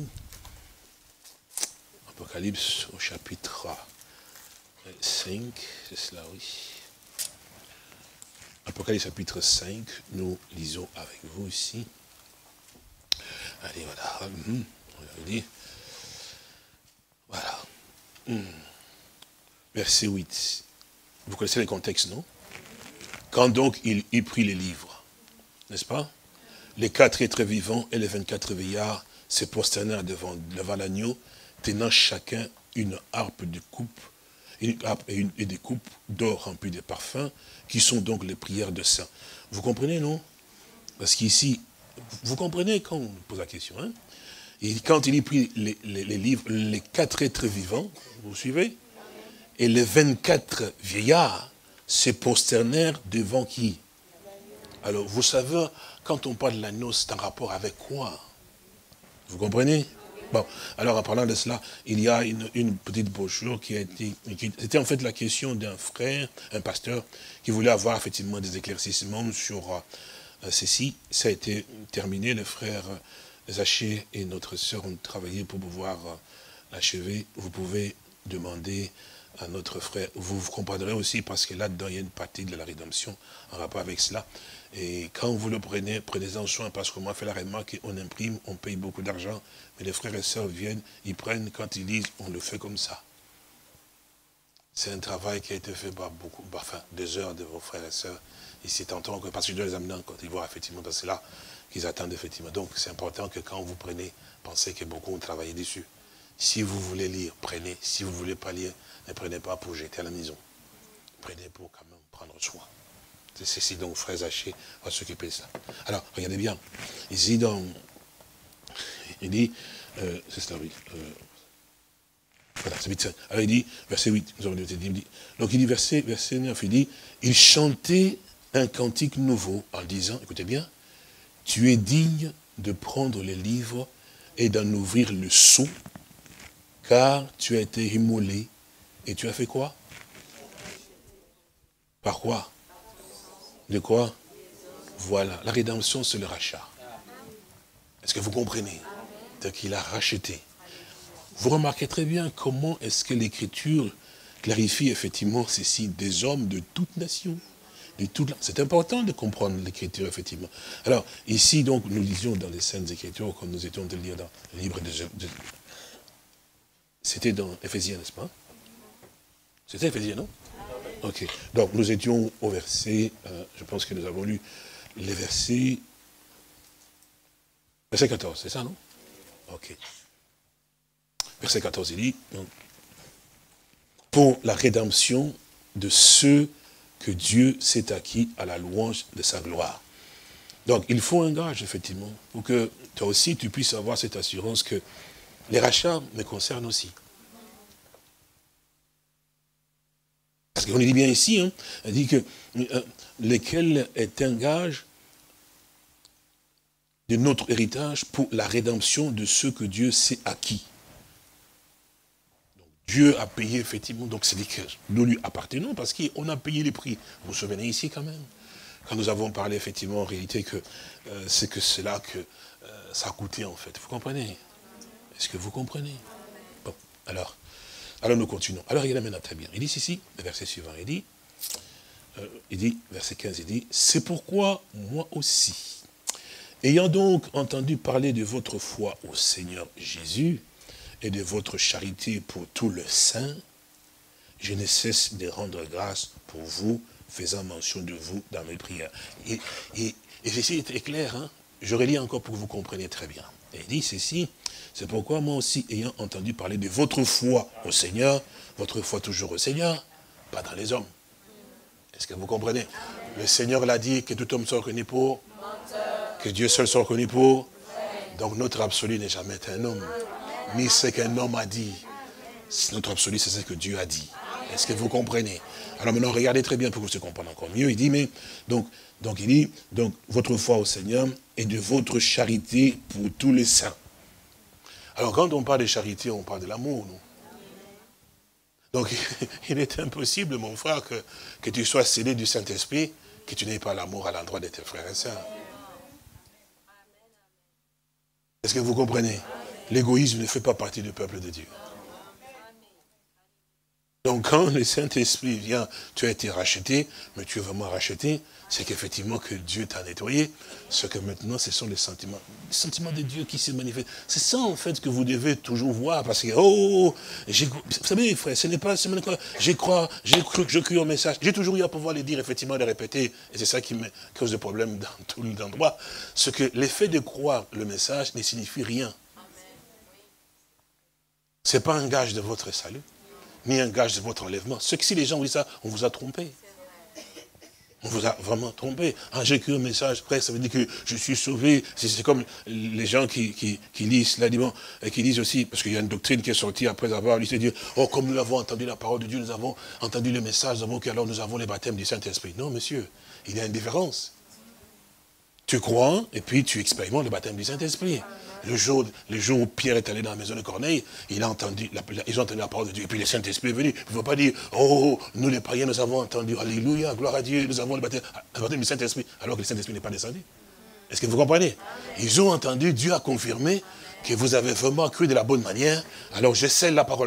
Apocalypse au chapitre cinq, c'est cela, oui. Apocalypse chapitre cinq, nous lisons avec vous ici. Allez, voilà. Mmh. On dit. Voilà. Mmh. Verset huit. Vous connaissez le contexte, non? Quand donc il eut pris les livres, n'est-ce pas? Les quatre êtres vivants et les vingt-quatre vieillards se prosternèrent devant, devant l'agneau, tenant chacun une harpe de coupe, une harpe et, une, et des coupes d'or remplies de parfums, qui sont donc les prières de saints. Vous comprenez, non? Parce qu'ici, vous comprenez quand on pose la question, hein? Et quand il y prit les, les, les livres, les quatre êtres vivants, vous suivez? Et les vingt-quatre vieillards se prosternèrent devant qui? Alors, vous savez, quand on parle de l'agneau, c'est en rapport avec quoi? Vous comprenez? Bon, alors en parlant de cela, il y a une, une petite brochure qui a été... C'était en fait la question d'un frère, un pasteur, qui voulait avoir effectivement des éclaircissements sur euh, ceci. Ça a été terminé, le frère Zaché et notre sœur ont travaillé pour pouvoir euh, l'achever. Vous pouvez demander à notre frère. Vous, vous comprendrez aussi parce que là-dedans, il y a une partie de la rédemption en rapport avec cela. Et quand vous le prenez, prenez-en soin parce qu'on m'a fait la remarque, on imprime, on paye beaucoup d'argent, mais les frères et sœurs viennent, ils prennent, quand ils lisent, on le fait comme ça. C'est un travail qui a été fait par beaucoup, enfin, deux heures de vos frères et sœurs. Ici, tantôt, parce que je dois les amener en Côte d'Ivoire, effectivement, parce que c'est là qu'ils attendent, effectivement. Donc, c'est important que quand vous prenez, pensez que beaucoup ont travaillé dessus. Si vous voulez lire, prenez. Si vous ne voulez pas lire, ne prenez pas pour jeter à la maison. Prenez pour quand même prendre soin. C'est ceci, donc, frère Zaché va s'occuper de ça. Alors, regardez bien. Ici, dans, il dit, euh, c'est ça, oui. Euh, voilà, c'est vite. Alors, il dit, verset huit, nous avons dit, il dit, donc, il dit, verset, verset neuf, il dit, il chantait un cantique nouveau en disant, écoutez bien, tu es digne de prendre les livres et d'en ouvrir le sceau, car tu as été immolé et tu as fait quoi? Par quoi? De quoi? Voilà, la rédemption, c'est le rachat. Est-ce que vous comprenez? C'est qu'il a racheté. Vous remarquez très bien comment est-ce que l'Écriture clarifie effectivement ceci, des hommes de toute nation. C'est important de comprendre l'Écriture, effectivement. Alors, ici, donc, nous lisions dans les Saintes Écritures, comme nous étions de lire dans le livre de... de... C'était dans Éphésiens, n'est-ce pas? C'était Éphésiens, non? Ok. Donc, nous étions au verset, euh, je pense que nous avons lu les versets... Verset quatorze, c'est ça, non? Ok. Verset quatorze, il dit, donc, pour la rédemption de ceux que Dieu s'est acquis à la louange de sa gloire. Donc, il faut un gage, effectivement, pour que toi aussi, tu puisses avoir cette assurance que les rachats me concernent aussi. Parce qu'on dit bien ici, hein, on dit que euh, lequel est un gage de notre héritage pour la rédemption de ceux que Dieu s'est acquis. Donc, Dieu a payé, effectivement, donc c'est dit que nous lui appartenons parce qu'on a payé les prix. Vous vous souvenez ici quand même? Quand nous avons parlé, effectivement, en réalité, que euh, c'est que c'est là que euh, ça a coûté, en fait. Vous comprenez? Est-ce que vous comprenez? Bon, alors, alors nous continuons. Alors, il y a maintenant très bien. Il dit ici, le verset suivant, il dit, euh, il dit, verset quinze, il dit, c'est pourquoi moi aussi, ayant donc entendu parler de votre foi au Seigneur Jésus et de votre charité pour tout le saint, je ne cesse de rendre grâce pour vous, faisant mention de vous dans mes prières. Et, et, et ceci est clair, hein? Je relis encore pour que vous compreniez très bien. Et il dit ceci, c'est pourquoi moi aussi, ayant entendu parler de votre foi au Seigneur, votre foi toujours au Seigneur, pas dans les hommes. Est-ce que vous comprenez? Le Seigneur l'a dit, que tout homme soit reconnu pour, que Dieu seul soit reconnu pour. Donc notre absolu n'est jamais un homme, ni ce qu'un homme a dit. Notre absolu, c'est ce que Dieu a dit. Est-ce que vous comprenez? Alors maintenant, regardez très bien pour que vous se compreniez encore mieux. Il dit, mais, donc, donc il dit, donc, votre foi au Seigneur et de votre charité pour tous les saints. Alors, quand on parle de charité, on parle de l'amour, non? Donc, il est impossible, mon frère, que, que tu sois scellé du Saint-Esprit, que tu n'aies pas l'amour à l'endroit de tes frères et sœurs. Est-ce que vous comprenez? L'égoïsme ne fait pas partie du peuple de Dieu. Donc quand le Saint-Esprit vient, tu as été racheté, mais tu es vraiment racheté, c'est qu'effectivement que Dieu t'a nettoyé, ce que maintenant ce sont les sentiments, les sentiments de Dieu qui se manifestent. C'est ça en fait que vous devez toujours voir, parce que, oh, j'ai, vous savez frère, ce n'est pas, j'ai crois, j'ai cru, je cru au message, j'ai toujours eu à pouvoir les dire, effectivement, les répéter, et c'est ça qui me cause des problèmes dans tous les endroits, ce que l'effet de croire le message ne signifie rien. Ce n'est pas un gage de votre salut, ni un gage de votre enlèvement. Ce que si les gens vous disent ça, on vous a trompé. On vous a vraiment trompé. Ah, j'ai écrit un message, après ça veut dire que je suis sauvé. C'est comme les gens qui, qui, qui lisent là, et qui disent aussi, parce qu'il y a une doctrine qui est sortie après avoir lu, c'est dire, oh, comme nous avons entendu la parole de Dieu, nous avons entendu le message, nous avons qu'alors nous avons les baptêmes du Saint-Esprit. Non, monsieur, il y a une différence. Tu crois, et puis tu expérimentes le baptême du Saint-Esprit. Le jour, le jour où Pierre est allé dans la maison de Corneille, il a entendu, la, ils ont entendu la parole de Dieu, et puis le Saint-Esprit est venu. Il ne faut pas dire, oh, nous les païens, nous avons entendu, alléluia, gloire à Dieu, nous avons le baptême, le baptême du Saint-Esprit, alors que le Saint-Esprit n'est pas descendu. Est-ce que vous comprenez? Ils ont entendu, Dieu a confirmé que vous avez vraiment cru de la bonne manière, alors je scelle la parole.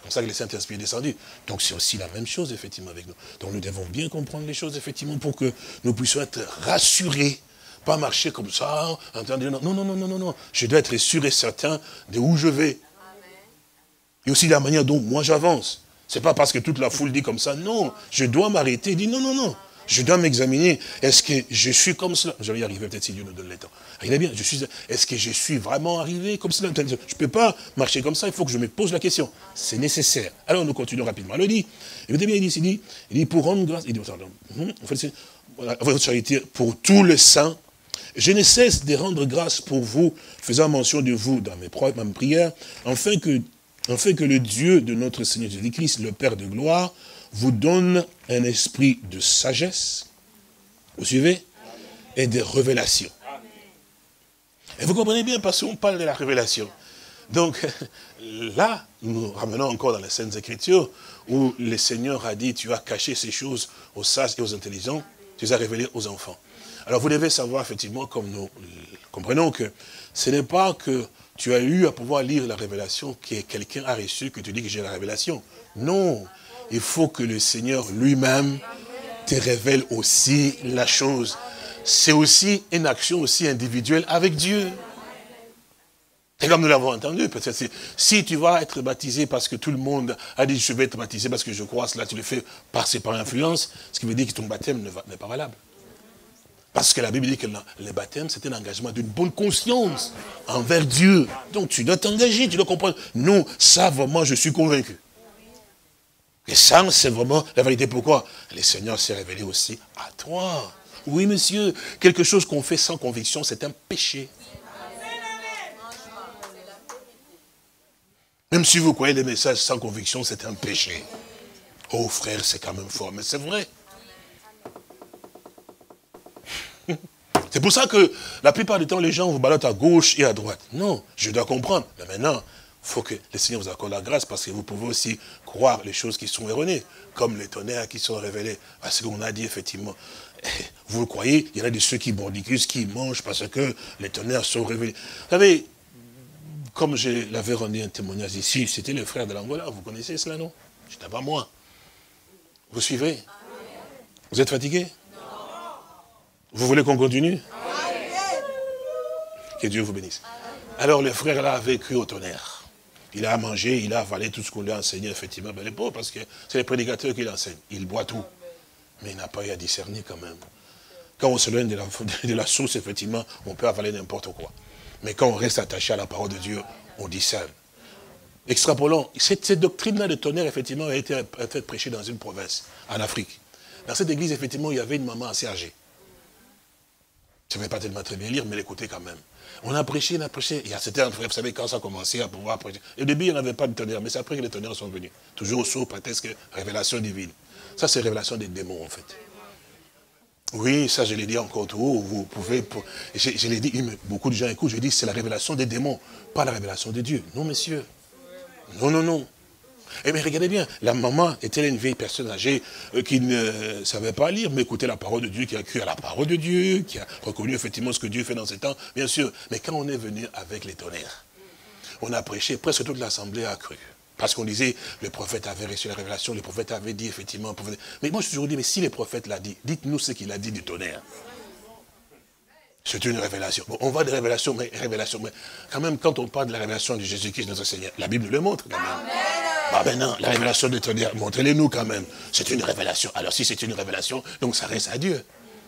comme ça que le Saint-Esprit est descendu. Donc c'est aussi la même chose, effectivement, avec nous. Donc nous devons bien comprendre les choses, effectivement, pour que nous puissions être rassurés. Pas marcher comme ça, en train de dire, non, non, non, non, non, non. Je dois être sûr et certain de où je vais. Et aussi la manière dont moi j'avance. C'est pas parce que toute la foule dit comme ça, non. Je dois m'arrêter et dire, non, non, non. Je dois m'examiner. Est-ce que je suis comme cela? Je vais y arriver peut-être si Dieu nous donne le temps. Regardez bien, je suis. Est-ce que je suis vraiment arrivé comme cela? Je ne peux pas marcher comme ça, il faut que je me pose la question. C'est nécessaire. Alors nous continuons rapidement. Alors il dit, écoutez bien, il dit, il dit, il dit pour rendre grâce, il dit, en fait, c'est, voilà, votre charité pour tous les saints, je ne cesse de rendre grâce pour vous, faisant mention de vous dans mes, mes prières, afin que, afin que le Dieu de notre Seigneur Jésus-Christ, le Père de gloire, vous donne un esprit de sagesse, vous suivez, et de révélation. Et vous comprenez bien, parce qu'on parle de la révélation. Donc, là, nous nous ramenons encore dans les Saintes Écritures, où le Seigneur a dit, tu as caché ces choses aux sages et aux intelligents, tu les as révélées aux enfants. Alors vous devez savoir, effectivement, comme nous comprenons, que ce n'est pas que tu as eu à pouvoir lire la révélation, que quelqu'un a reçu, que tu dis que j'ai la révélation. Non, il faut que le Seigneur lui-même te révèle aussi la chose. C'est aussi une action aussi individuelle avec Dieu. Et comme nous l'avons entendu, peut-être si, si tu vas être baptisé parce que tout le monde a dit je vais être baptisé parce que je crois, cela tu le fais par, par influence, ce qui veut dire que ton baptême n'est pas valable. Parce que la Bible dit que le baptême, c'est un engagement d'une bonne conscience envers Dieu. Donc tu dois t'engager, tu dois comprendre. Non, ça vraiment, je suis convaincu. Et ça, c'est vraiment la vérité. Pourquoi? Le Seigneur s'est révélé aussi à toi. Oui, monsieur, quelque chose qu'on fait sans conviction, c'est un péché. Même si vous croyez des messages sans conviction, c'est un péché. Oh frère, c'est quand même fort, mais c'est vrai. C'est pour ça que la plupart du temps, les gens vous baladent à gauche et à droite. Non, je dois comprendre. Mais maintenant, il faut que le Seigneur vous accorde la grâce parce que vous pouvez aussi croire les choses qui sont erronées, comme les tonnerres qui sont révélés. Parce qu'on a dit effectivement, vous le croyez, il y en a de ceux qui bordicusent, qui mangent parce que les tonnerres sont révélés. Vous savez, comme je l'avais rendu un témoignage ici, c'était le frère de l'Angola, vous connaissez cela, non? C'était pas moi. Vous suivez? Vous êtes fatigué? Vous voulez qu'on continue? Que Dieu vous bénisse. Alors le frère là avait cru au tonnerre. Il a mangé, il a avalé tout ce qu'on lui a enseigné, effectivement. Ben, les pauvres, parce que c'est les prédicateurs qui l'enseignent. Il boit tout. Mais il n'a pas eu à discerner quand même. Quand on s'éloigne de la, de la source, effectivement, on peut avaler n'importe quoi. Mais quand on reste attaché à la parole de Dieu, on discerne. Extrapolons, cette, cette doctrine-là de tonnerre, effectivement, a été, a été prêchée dans une province, en Afrique. Dans cette église, effectivement, il y avait une maman assez âgée. Je ne vais pas tellement très bien lire, mais l'écouter quand même. On a prêché, on a prêché. Il y a certains frères, vous savez, quand ça a commencé à pouvoir prêcher. Au début, il n'y en avait pas de tonnerre, mais c'est après que les tonnerres sont venus. Toujours sous prétexte que révélation divine. Ça, c'est révélation des démons, en fait. Oui, ça, je l'ai dit encore tout haut. Vous pouvez. Je, je l'ai dit, beaucoup de gens écoutent. Je dis, c'est la révélation des démons, pas la révélation de Dieu. Non, messieurs. Non, non, non. Eh bien, regardez bien, la maman était une vieille personne âgée euh, qui ne savait pas lire, mais écoutait la parole de Dieu, qui a cru à la parole de Dieu, qui a reconnu effectivement ce que Dieu fait dans ces temps, bien sûr. Mais quand on est venu avec les tonnerres, on a prêché, presque toute l'assemblée a cru. Parce qu'on disait, le prophète avait reçu la révélation, le prophète avait dit effectivement. Prophète... Mais moi, je suis toujours dit, mais si le prophète l'a dit, dites-nous ce qu'il a dit du tonnerre. C'est une révélation. Bon, on va de révélation, mais révélation. Mais quand même, quand on parle de la révélation de Jésus-Christ, notre Seigneur, la Bible nous le montre quand même. Amen. Ah ben non, la révélation de tonnerre, montrez-les-nous quand même. C'est une révélation. Alors si c'est une révélation, donc ça reste à Dieu.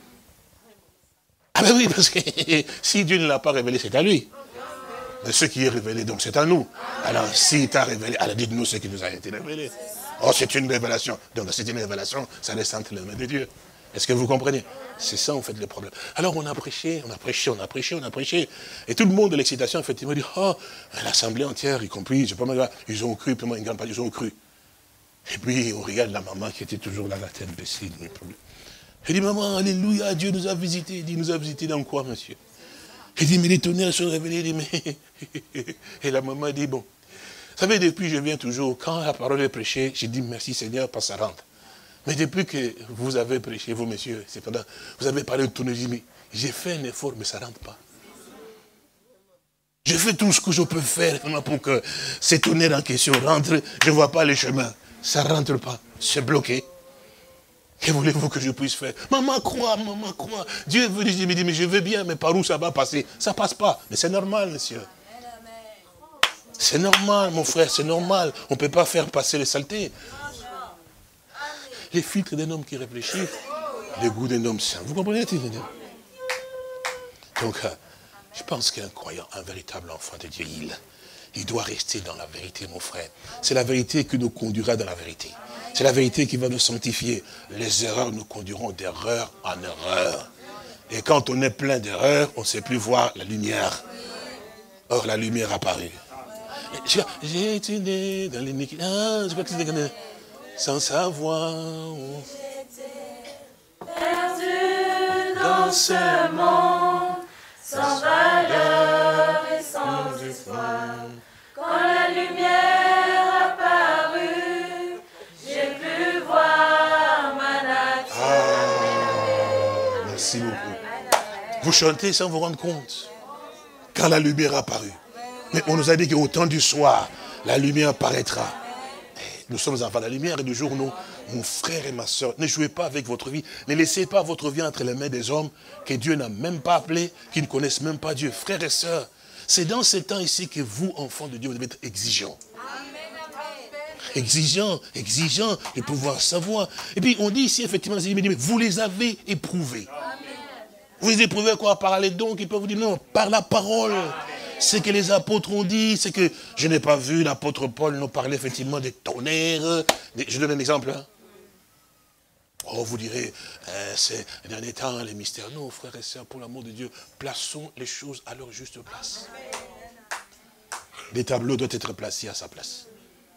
Ah ben oui, parce que si Dieu ne l'a pas révélé, c'est à lui. Mais ce qui est révélé, donc c'est à nous. Alors si tu as révélé, alors dites-nous ce qui nous a été révélé. Oh, c'est une révélation. Donc c'est une révélation, ça reste entre les mains de Dieu. Est-ce que vous comprenez? C'est ça, en fait, le problème. Alors, on a prêché, on a prêché, on a prêché, on a prêché. Et tout le monde de l'excitation, effectivement, dit, oh, l'assemblée entière, y compris, je sais pas mal, ils ont cru, puis moi, une grande partie, ils ont cru. Et puis, on regarde la maman qui était toujours là, la tête baissée. Elle dit, maman, alléluia, Dieu nous a visités. Il dit, nous a visités dans quoi, monsieur? Elle dit, mais les tonnerres sont révélés. Il dit, mais... Et la maman dit, bon. Vous savez, depuis, je viens toujours, quand la parole est prêchée, je dis, merci Seigneur, parce que ça rentre. Mais depuis que vous avez prêché, vous, messieurs, c'est pendant, vous avez parlé de tonnerre, mais j'ai fait un effort, mais ça ne rentre pas. Je fais tout ce que je peux faire pour que cette tonnerre en question rentre. Je ne vois pas les chemins. Ça ne rentre pas. C'est bloqué. Que voulez-vous que je puisse faire? Maman croit, maman croit. Dieu veut dire, mais je veux bien, mais par où ça va passer? Ça ne passe pas. Mais c'est normal, monsieur. C'est normal, mon frère, c'est normal. On ne peut pas faire passer les saletés. Les filtres d'un homme qui réfléchit, le goût d'un homme saint. Vous comprenez? Donc, je pense qu'un croyant, un véritable enfant de Dieu, il, il doit rester dans la vérité, mon frère. C'est la vérité qui nous conduira dans la vérité. C'est la vérité qui va nous sanctifier. Les erreurs nous conduiront d'erreur en erreur. Et quand on est plein d'erreurs, on ne sait plus voir la lumière. Or, la lumière apparut. J'ai été né dans l'iniquité. Ah, je crois que c'était sans savoir. Perdu dans ce monde, sans valeur et sans espoir. Quand la lumière apparut, j'ai pu voir ma nature. Ah, merci beaucoup. Vous chantez sans vous rendre compte. Quand la lumière apparut. Mais on nous a dit qu'au temps du soir, la lumière apparaîtra. Nous sommes enfants de la lumière et du jour où nous, mon frère et ma soeur, ne jouez pas avec votre vie. Ne laissez pas votre vie entre les mains des hommes que Dieu n'a même pas appelés, qui ne connaissent même pas Dieu. Frères et sœurs, c'est dans ces temps ici que vous, enfants de Dieu, vous devez être exigeants. Exigeants, exigeants de pouvoir savoir. Et puis on dit ici, effectivement, mais vous les avez éprouvés. Vous les éprouvez quoi? Par les dons qui peuvent vous dire non, par la parole. Ce que les apôtres ont dit, c'est que je n'ai pas vu l'apôtre Paul nous parler effectivement des tonnerres. Des, je donne un exemple. Hein. Oh, vous direz, euh, c'est les derniers temps, les mystères. Non, frères et sœurs, pour l'amour de Dieu, plaçons les choses à leur juste place. Les tableaux doivent être placés à sa place.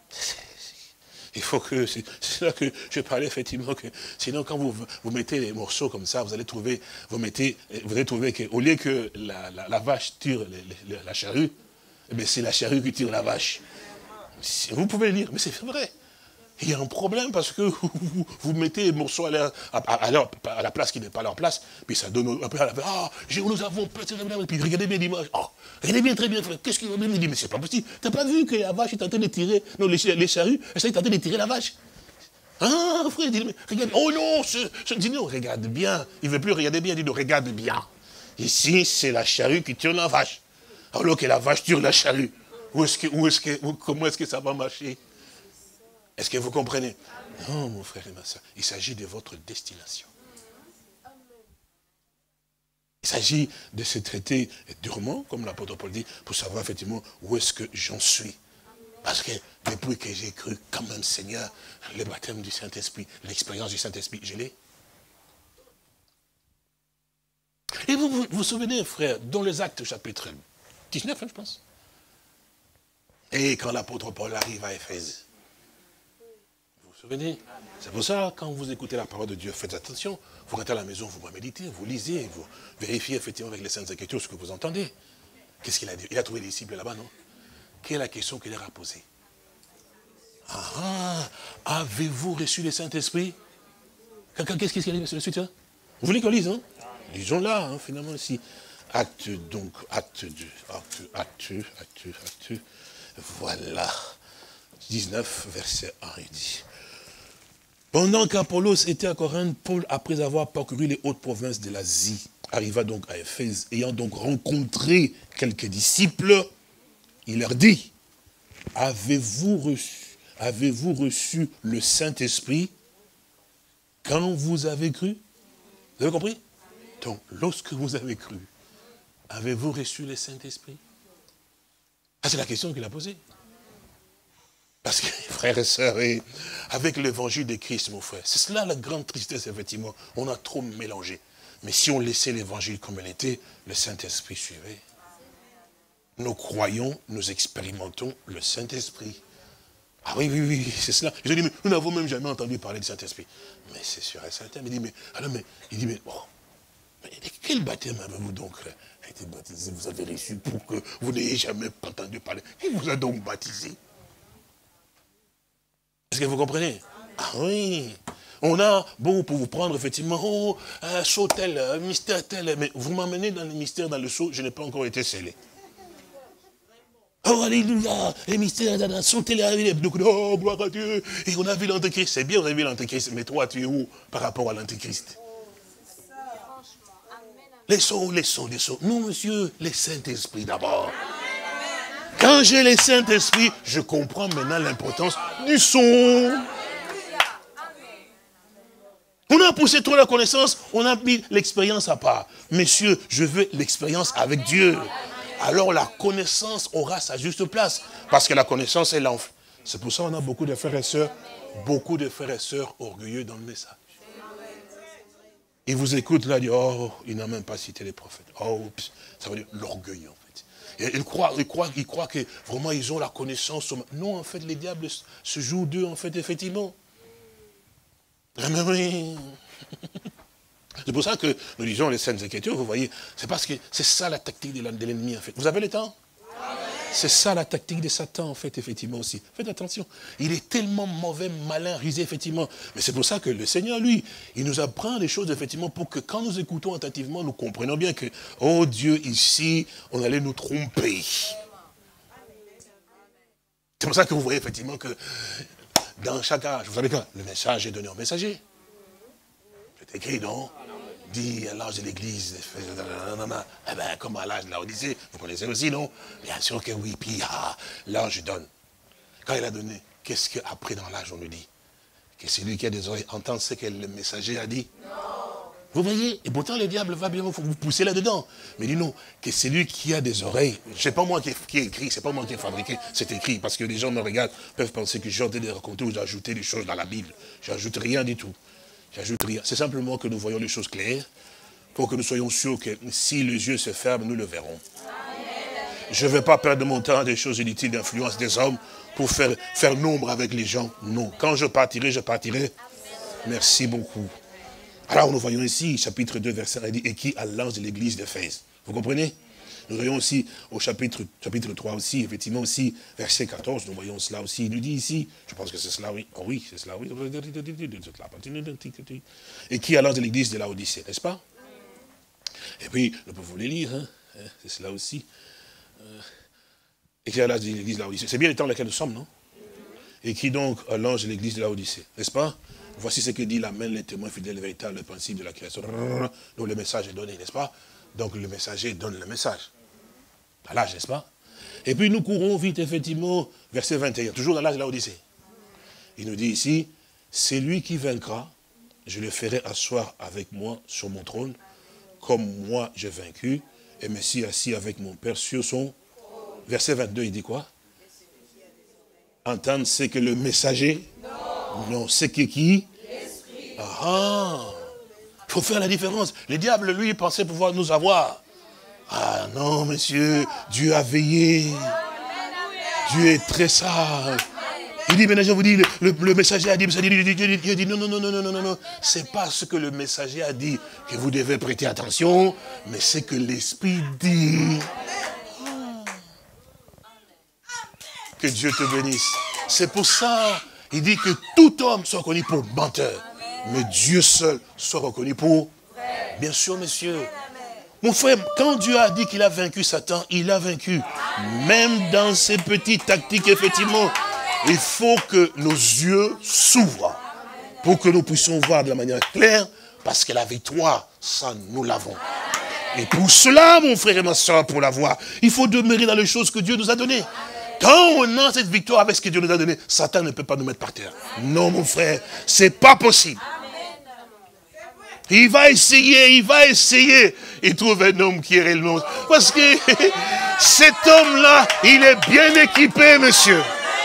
Il faut que, c'est là que je parlais effectivement, que sinon quand vous, vous mettez les morceaux comme ça, vous allez trouver, vous mettez, vous allez trouver qu'au lieu que la, la, la vache tire les, les, la charrue, eh c'est la charrue qui tire la vache. Vous pouvez le lire, mais c'est vrai. Il y a un problème parce que vous, vous mettez les morceaux à, leur, à, à, leur, à la place qui n'est pas leur place, puis ça donne après à la ah, nous avons placé, puis regardez bien l'image, oh, regardez bien très bien, qu'est-ce qu'il va me dire, mais c'est pas possible, t'as pas vu que la vache est en train de tirer, non, les, les charrues, elles sont en train de tirer la vache. Ah, frère, dit, mais regarde, oh non, je, je dis non, regarde bien, il ne veut plus regarder bien, il dit non, regarde bien. Ici, c'est la charrue qui tire la vache, alors que la vache tire la charrue. Où est-ce que, où est-ce que, où, comment est-ce que ça va marcher? Est-ce que vous comprenez? Non, mon frère et ma soeur, il s'agit de votre destination. Il s'agit de se traiter durement, comme l'apôtre Paul dit, pour savoir effectivement où est-ce que j'en suis. Parce que depuis que j'ai cru, quand même, Seigneur, le baptême du Saint-Esprit, l'expérience du Saint-Esprit, je l'ai. Et vous, vous vous souvenez, frère, dans les Actes chapitre dix-neuf, hein, je pense. Et quand l'apôtre Paul arrive à Éphèse, vous vous souvenez? C'est pour ça, quand vous écoutez la parole de Dieu, faites attention. Vous rentrez à la maison, vous méditez, vous lisez, vous vérifiez effectivement avec les Saintes Écritures ce que vous entendez. Qu'est-ce qu'il a dit? Il a trouvé des disciples là-bas, non? Quelle est la question qu'il leur a posée? Ah, avez-vous reçu le Saint-Esprit? Qu'est-ce qu'il a dit sur le suite? Vous voulez qu'on lise, hein? Lisons là, hein, finalement, ici. Acte, donc, acte deux, acte, acte, acte, acte. Voilà. dix-neuf, verset un, il dit. Pendant qu'Apollos était à Corinthe, Paul, après avoir parcouru les hautes provinces de l'Asie, arriva donc à Éphèse, ayant donc rencontré quelques disciples, il leur dit, avez-vous reçu, avez-vous reçu le Saint-Esprit quand vous avez cru? Vous avez compris? Donc, lorsque vous avez cru, avez-vous reçu le Saint-Esprit? Ah, c'est la question qu'il a posée. Parce que, frères et sœurs, et avec l'évangile de Christ, mon frère, c'est cela la grande tristesse, effectivement. On a trop mélangé. Mais si on laissait l'évangile comme elle était, le Saint-Esprit suivait. Nous croyons, nous expérimentons le Saint-Esprit. Ah oui, oui, oui, c'est cela. Je dis, mais nous n'avons même jamais entendu parler du Saint-Esprit. Mais c'est sûr et certain. Il dit, mais, alors, mais, il dit, mais, oh, mais quel baptême avez-vous donc été baptisé? Vous avez reçu pour que vous n'ayez jamais entendu parler. Qui vous a donc baptisé? Est-ce que vous comprenez? Ah oui. On a, bon, pour vous prendre, effectivement, oh, un saut tel, un mystère tel, mais vous m'emmenez dans le mystère, dans le saut, je n'ai pas encore été scellé. Oh, alléluia, les mystères, sauter les oh, gloire à Dieu. Et on a vu l'Antéchrist. C'est bien, on a vu l'Antéchrist, mais toi, tu es où par rapport à l'Antéchrist? Les sons, les sons, les sons. Non, monsieur, les Saint-Esprit d'abord. Quand j'ai les Saint-Esprit, je comprends maintenant l'importance du son. On a poussé trop la connaissance, on a mis l'expérience à part. Messieurs, je veux l'expérience avec Dieu. Alors la connaissance aura sa juste place. Parce que la connaissance est l'enfant. C'est pour ça qu'on a beaucoup de frères et sœurs, beaucoup de frères et sœurs orgueilleux dans le message. Ils vous écoutent là, ils disent, oh, il n'a même pas cité les prophètes. Oh, ça veut dire l'orgueil en fait. Et ils croient, ils croient, ils croient que vraiment ils ont la connaissance. Non, en fait, les diables se jouent d'eux, en fait, effectivement. Mais oui. C'est pour ça que nous disons les Saintes Écritures, vous voyez, c'est parce que c'est ça la tactique de l'ennemi, en fait. Vous avez le temps? C'est ça la tactique de Satan, en fait, effectivement aussi. Faites attention. Il est tellement mauvais, malin, rusé, effectivement. Mais c'est pour ça que le Seigneur, lui, il nous apprend des choses, effectivement, pour que quand nous écoutons attentivement, nous comprenons bien que, oh Dieu, ici, on allait nous tromper. C'est pour ça que vous voyez, effectivement, que dans chaque âge, vous savez quoi? Le message est donné au messager. C'est écrit, non? Dit à l'âge de l'église, eh ben, comme à l'âge de la Odyssée, vous connaissez aussi, non? Bien sûr que oui, puis ah, l'ange donne. Quand il a donné, qu'est-ce qu'après dans l'âge on nous dit? Que celui qui a des oreilles entend ce que le messager a dit? Non. Vous voyez? Et pourtant le diable va bien vous pousser là-dedans. Mais il dit non, que celui qui a des oreilles, c'est pas moi qui ai, qui ai écrit, c'est pas moi qui ai fabriqué, c'est écrit. Parce que les gens me regardent, peuvent penser que j'ai en train de raconter ou d'ajouter des choses dans la Bible. J'ajoute rien du tout. J'ajoute rien. C'est simplement que nous voyons les choses claires, pour que nous soyons sûrs que si les yeux se ferment, nous le verrons. Je ne vais pas perdre mon temps à des choses inutiles d'influence des hommes pour faire, faire nombre avec les gens. Non. Quand je partirai, je partirai. Merci beaucoup. Alors nous voyons ici, chapitre deux, verset un, et qui à l'ange de l'église d'Éphèse. Vous comprenez? Nous voyons aussi au chapitre, chapitre trois aussi, effectivement aussi, verset quatorze, nous voyons cela aussi. Il nous dit ici, je pense que c'est cela, oui. Oh oui, c'est cela, oui. Et qui à l'ange de l'église de la Odyssée, n'est-ce pas? Et puis, nous pouvons les lire, hein. C'est cela aussi. Et qui à l'ange de l'église de la Odyssée. C'est bien le temps dans lequel nous sommes, non? Et qui donc à l'ange de l'église de la Odyssée, n'est-ce pas? Voici ce que dit l'Amen, les témoins fidèles, le véritable principe de la création. Donc le message est donné, n'est-ce pas? Donc le messager donne le message. À l'âge, n'est-ce pas? Et puis nous courons vite, effectivement, verset vingt et un, toujours dans l'âge de la Odyssée. Il nous dit ici, c'est lui qui vaincra, je le ferai asseoir avec moi sur mon trône, comme moi j'ai vaincu, et me suis assis avec mon Père sur son... Verset vingt-deux, il dit quoi? Entendre ce que le messager... Non, non c'est que qui? Ah ah. Il faut faire la différence. Le diable, lui, pensait pouvoir nous avoir. Ah non, monsieur, Dieu a veillé. Dieu est très sage. Il dit, maintenant je vous dis, le, le, le messager a dit, Dieu dit, Dieu dit, Dieu dit, non, non, non, non, non, non, non. C'est pas ce que le messager a dit que vous devez prêter attention, mais c'est que l'Esprit dit. Que Dieu te bénisse. C'est pour ça, il dit que tout homme soit reconnu pour menteur. Mais Dieu seul soit reconnu pour... Bien sûr, monsieur. Mon frère, quand Dieu a dit qu'il a vaincu Satan, il a vaincu. Même dans ces petites tactiques, effectivement, il faut que nos yeux s'ouvrent pour que nous puissions voir de la manière claire, parce que la victoire, ça, nous l'avons. Et pour cela, mon frère et ma soeur, pour l'avoir, il faut demeurer dans les choses que Dieu nous a données. Quand on a cette victoire avec ce que Dieu nous a donné, Satan ne peut pas nous mettre par terre. Non, mon frère, c'est pas possible. Il va essayer, il va essayer. Il trouve un homme qui est réellement... Parce que cet homme-là, il est bien équipé, monsieur.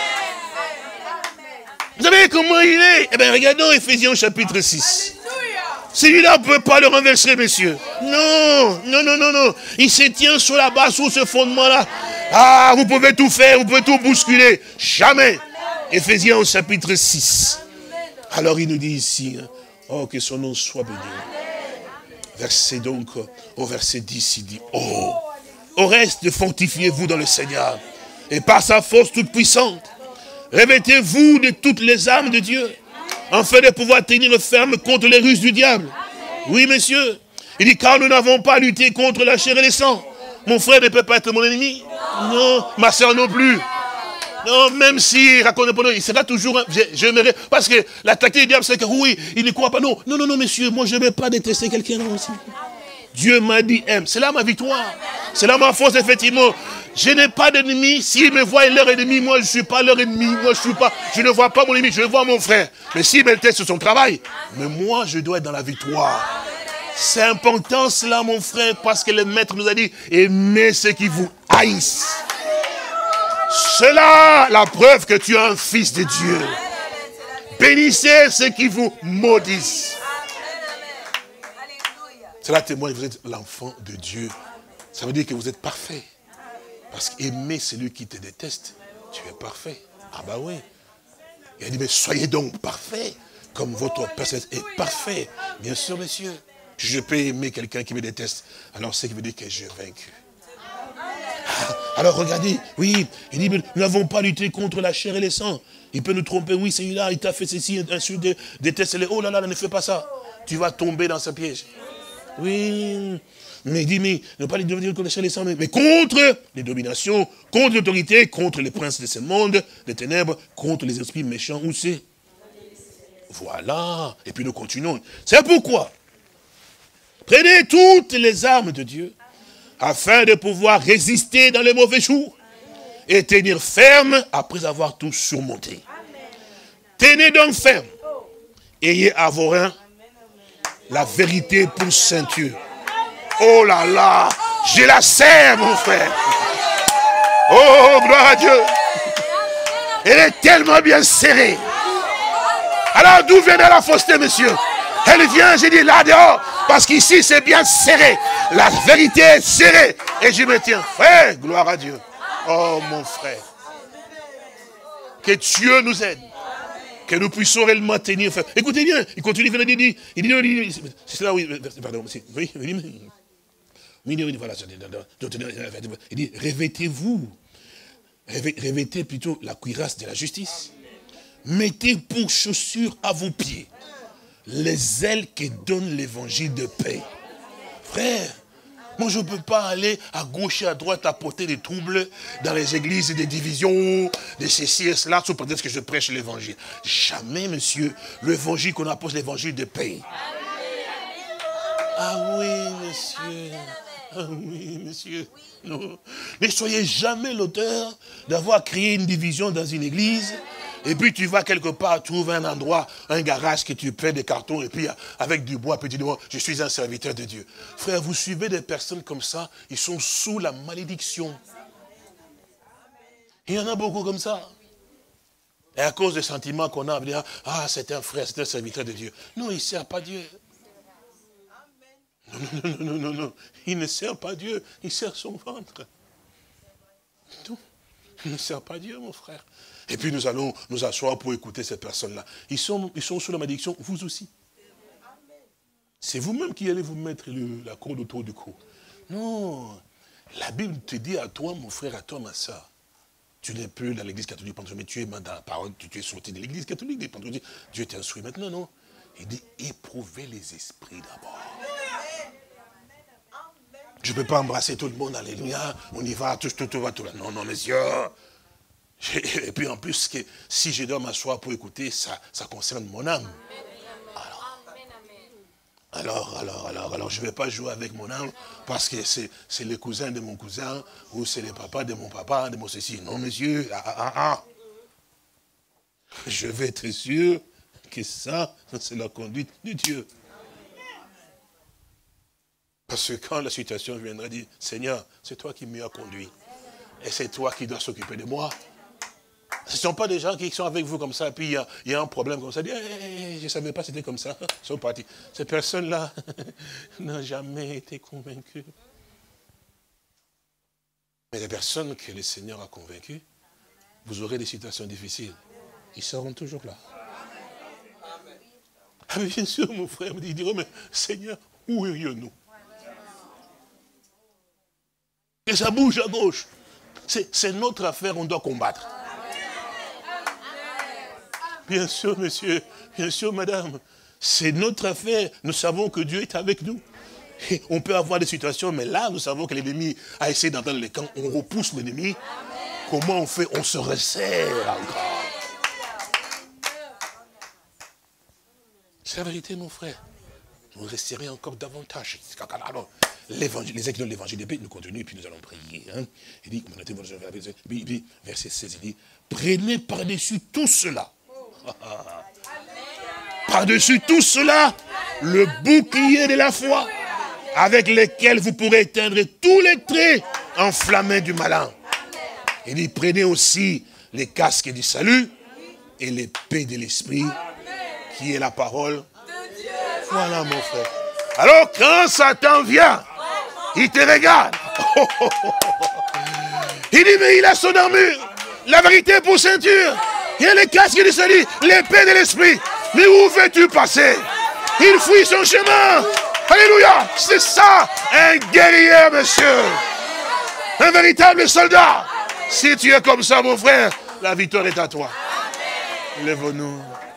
Vous savez comment il est? Eh bien, regardons Éphésiens chapitre six. Celui-là ne peut pas le renverser, monsieur. Non, non, non, non, non. Il se tient sur la base, sur ce fondement-là. Ah, vous pouvez tout faire, vous pouvez tout bousculer. Jamais. Éphésiens au chapitre six. Alors il nous dit ici, hein, oh, que son nom soit béni. Verset donc, au verset dix, il dit, oh, au reste, fortifiez-vous dans le Seigneur. Et par sa force toute puissante, revêtez-vous de toutes les armes de Dieu, afin de pouvoir tenir ferme contre les ruses du diable. Oui, monsieur. Il dit, car nous n'avons pas lutté contre la chair et le sang. Mon frère ne peut pas être mon ennemi. Non, ma soeur non plus. Non, même s'il raconte pas, il sera toujours, j'aimerais, parce que la tactique du diable, c'est que oui, il ne croit pas. Non, non, non, non, monsieur, moi je ne vais pas détester quelqu'un aussi. Dieu m'a dit aime. C'est là ma victoire. C'est là ma force, effectivement. Je n'ai pas d'ennemi. S'ils me voient leur ennemi, moi je ne suis pas leur ennemi. Moi je suis pas, je ne vois pas mon ennemi, je vois mon frère. Mais s'il me déteste sur son travail, mais moi je dois être dans la victoire. C'est important cela, mon frère, parce que le maître nous a dit, aimez ceux qui vous haïssent. C'est là la preuve que tu es un fils de Dieu. Bénissez ceux qui vous maudissent. Cela témoigne que vous êtes l'enfant de Dieu. Ça veut dire que vous êtes parfait. Parce qu'aimer celui qui te déteste, tu es parfait. Ah bah oui. Il a dit, mais soyez donc parfait, comme votre Père est parfait. Bien sûr, monsieur. Je peux aimer quelqu'un qui me déteste. Alors, c'est qui veut dire que j'ai vaincu. Alors, regardez, oui, il dit, nous n'avons pas lutté contre la chair et le sang. Il peut nous tromper, oui, celui-là, il t'a fait ceci, insulté, déteste-le. Oh là là, ne fais pas ça. Tu vas tomber dans ce piège. Oui, mais il dit, mais ne pas les dominer contre la chair et le sang, mais, mais contre les dominations, contre l'autorité, contre les princes de ce monde, des ténèbres, contre les esprits méchants, où c'est? Voilà. Et puis nous continuons. C'est pourquoi prenez toutes les armes de Dieu, afin de pouvoir résister dans les mauvais jours, et tenir ferme après avoir tout surmonté. Tenez donc ferme. Ayez à vos reins la vérité pour ceinture. Oh là là, je la serre, mon frère. Oh, gloire à Dieu. Elle est tellement bien serrée. Alors, d'où vient la fausseté, monsieur? Elle vient, j'ai dit, là dehors, parce qu'ici, c'est bien serré. La vérité est serrée. Et je me tiens, frère, gloire à Dieu. Oh, mon frère. Que Dieu nous aide. Que nous puissions réellement tenir. Écoutez bien, il continue, il dit, il dit, il dit, c'est là, oui, pardon, oui, oui, oui, voilà, il dit, revêtez-vous, revêtez plutôt la cuirasse de la justice. Mettez pour chaussures à vos pieds les ailes qui donnent l'évangile de paix. Frère, moi je ne peux pas aller à gauche et à droite apporter des troubles dans les églises, des divisions, de ceci et cela, sous prétexte que je prêche l'évangile. Jamais, monsieur, l'évangile qu'on apporte, l'évangile de paix. Ah oui, monsieur. Ah oui, monsieur. Non. Ne soyez jamais l'auteur d'avoir créé une division dans une église. Et puis tu vas quelque part, trouver un endroit, un garage que tu paies des cartons, et puis avec du bois, puis tu dis, moi, je suis un serviteur de Dieu. Frère, vous suivez des personnes comme ça, ils sont sous la malédiction. Il y en a beaucoup comme ça. Et à cause des sentiments qu'on a, on dit, ah, c'est un frère, c'est un serviteur de Dieu. Non, il ne sert pas Dieu. Non, non, non, non, non, non. Il ne sert pas Dieu, il sert son ventre. Non, il ne sert pas Dieu, mon frère. Et puis nous allons nous asseoir pour écouter ces personnes-là. Ils sont, ils sont sous la malédiction, vous aussi. C'est vous-même qui allez vous mettre le, la corde autour du cou. Non, la Bible te dit à toi, mon frère, à toi, ma soeur, tu n'es plus dans l'église catholique, mais tu es dans la parole, tu es sorti de l'église catholique, Dieu t'instruit maintenant, non? Il dit, éprouvez les esprits d'abord. Je ne peux pas embrasser tout le monde, alléluia, on y va, tout, tout, tout va, tout là. Non, non, messieurs. Et puis en plus, que si je dois m'asseoir pour écouter, ça, ça concerne mon âme. Alors, alors, alors, alors, alors je ne vais pas jouer avec mon âme parce que c'est le cousin de mon cousin ou c'est le papa de mon papa, de mon ceci. Non, monsieur, ah, ah, ah. Je vais être sûr que ça, c'est la conduite de Dieu. Parce que quand la situation viendra dire, Seigneur, c'est toi qui m'as conduit. Et c'est toi qui dois s'occuper de moi. Ce ne sont pas des gens qui sont avec vous comme ça, et puis il y a, il y a un problème comme ça. Hey, hey, je ne savais pas que c'était comme ça. Ils sont partis. Ces personnes-là n'ont jamais été convaincues. Mais les personnes que le Seigneur a convaincues, vous aurez des situations difficiles. Ils seront toujours là. Ah, mais bien sûr, mon frère me dit, mais Seigneur, où irions-nous? Et ça bouge à gauche. C'est notre affaire, on doit combattre. Bien sûr, monsieur, bien sûr, madame, c'est notre affaire. Nous savons que Dieu est avec nous. On peut avoir des situations, mais là, nous savons que l'ennemi a essayé d'entendre les camps. On repousse l'ennemi. Comment on fait? On se resserre encore. C'est la vérité, mon frère. Nous resserrer encore davantage. Alors, l'évangile, les actes de l'évangile de paix, nous continuons et puis nous allons prier. Hein. Il dit, verset seize, il dit, prenez par-dessus tout cela. Par-dessus tout cela, le bouclier de la foi, avec lequel vous pourrez éteindre tous les traits enflammés du malin. Il dit, prenez aussi les casques du salut et l'épée de l'esprit, qui est la parole de Dieu. Voilà, mon frère. Alors, quand Satan vient, il te regarde. Oh, oh, oh, oh. Il dit, mais il a son armure, la vérité pour ceinture, il a les casques du salut, l'épée de l'esprit. Mais où veux-tu passer? Il fuit son chemin. Alléluia. C'est ça, un guerrier, monsieur. Un véritable soldat. Si tu es comme ça, mon frère, la victoire est à toi. Lève-nous.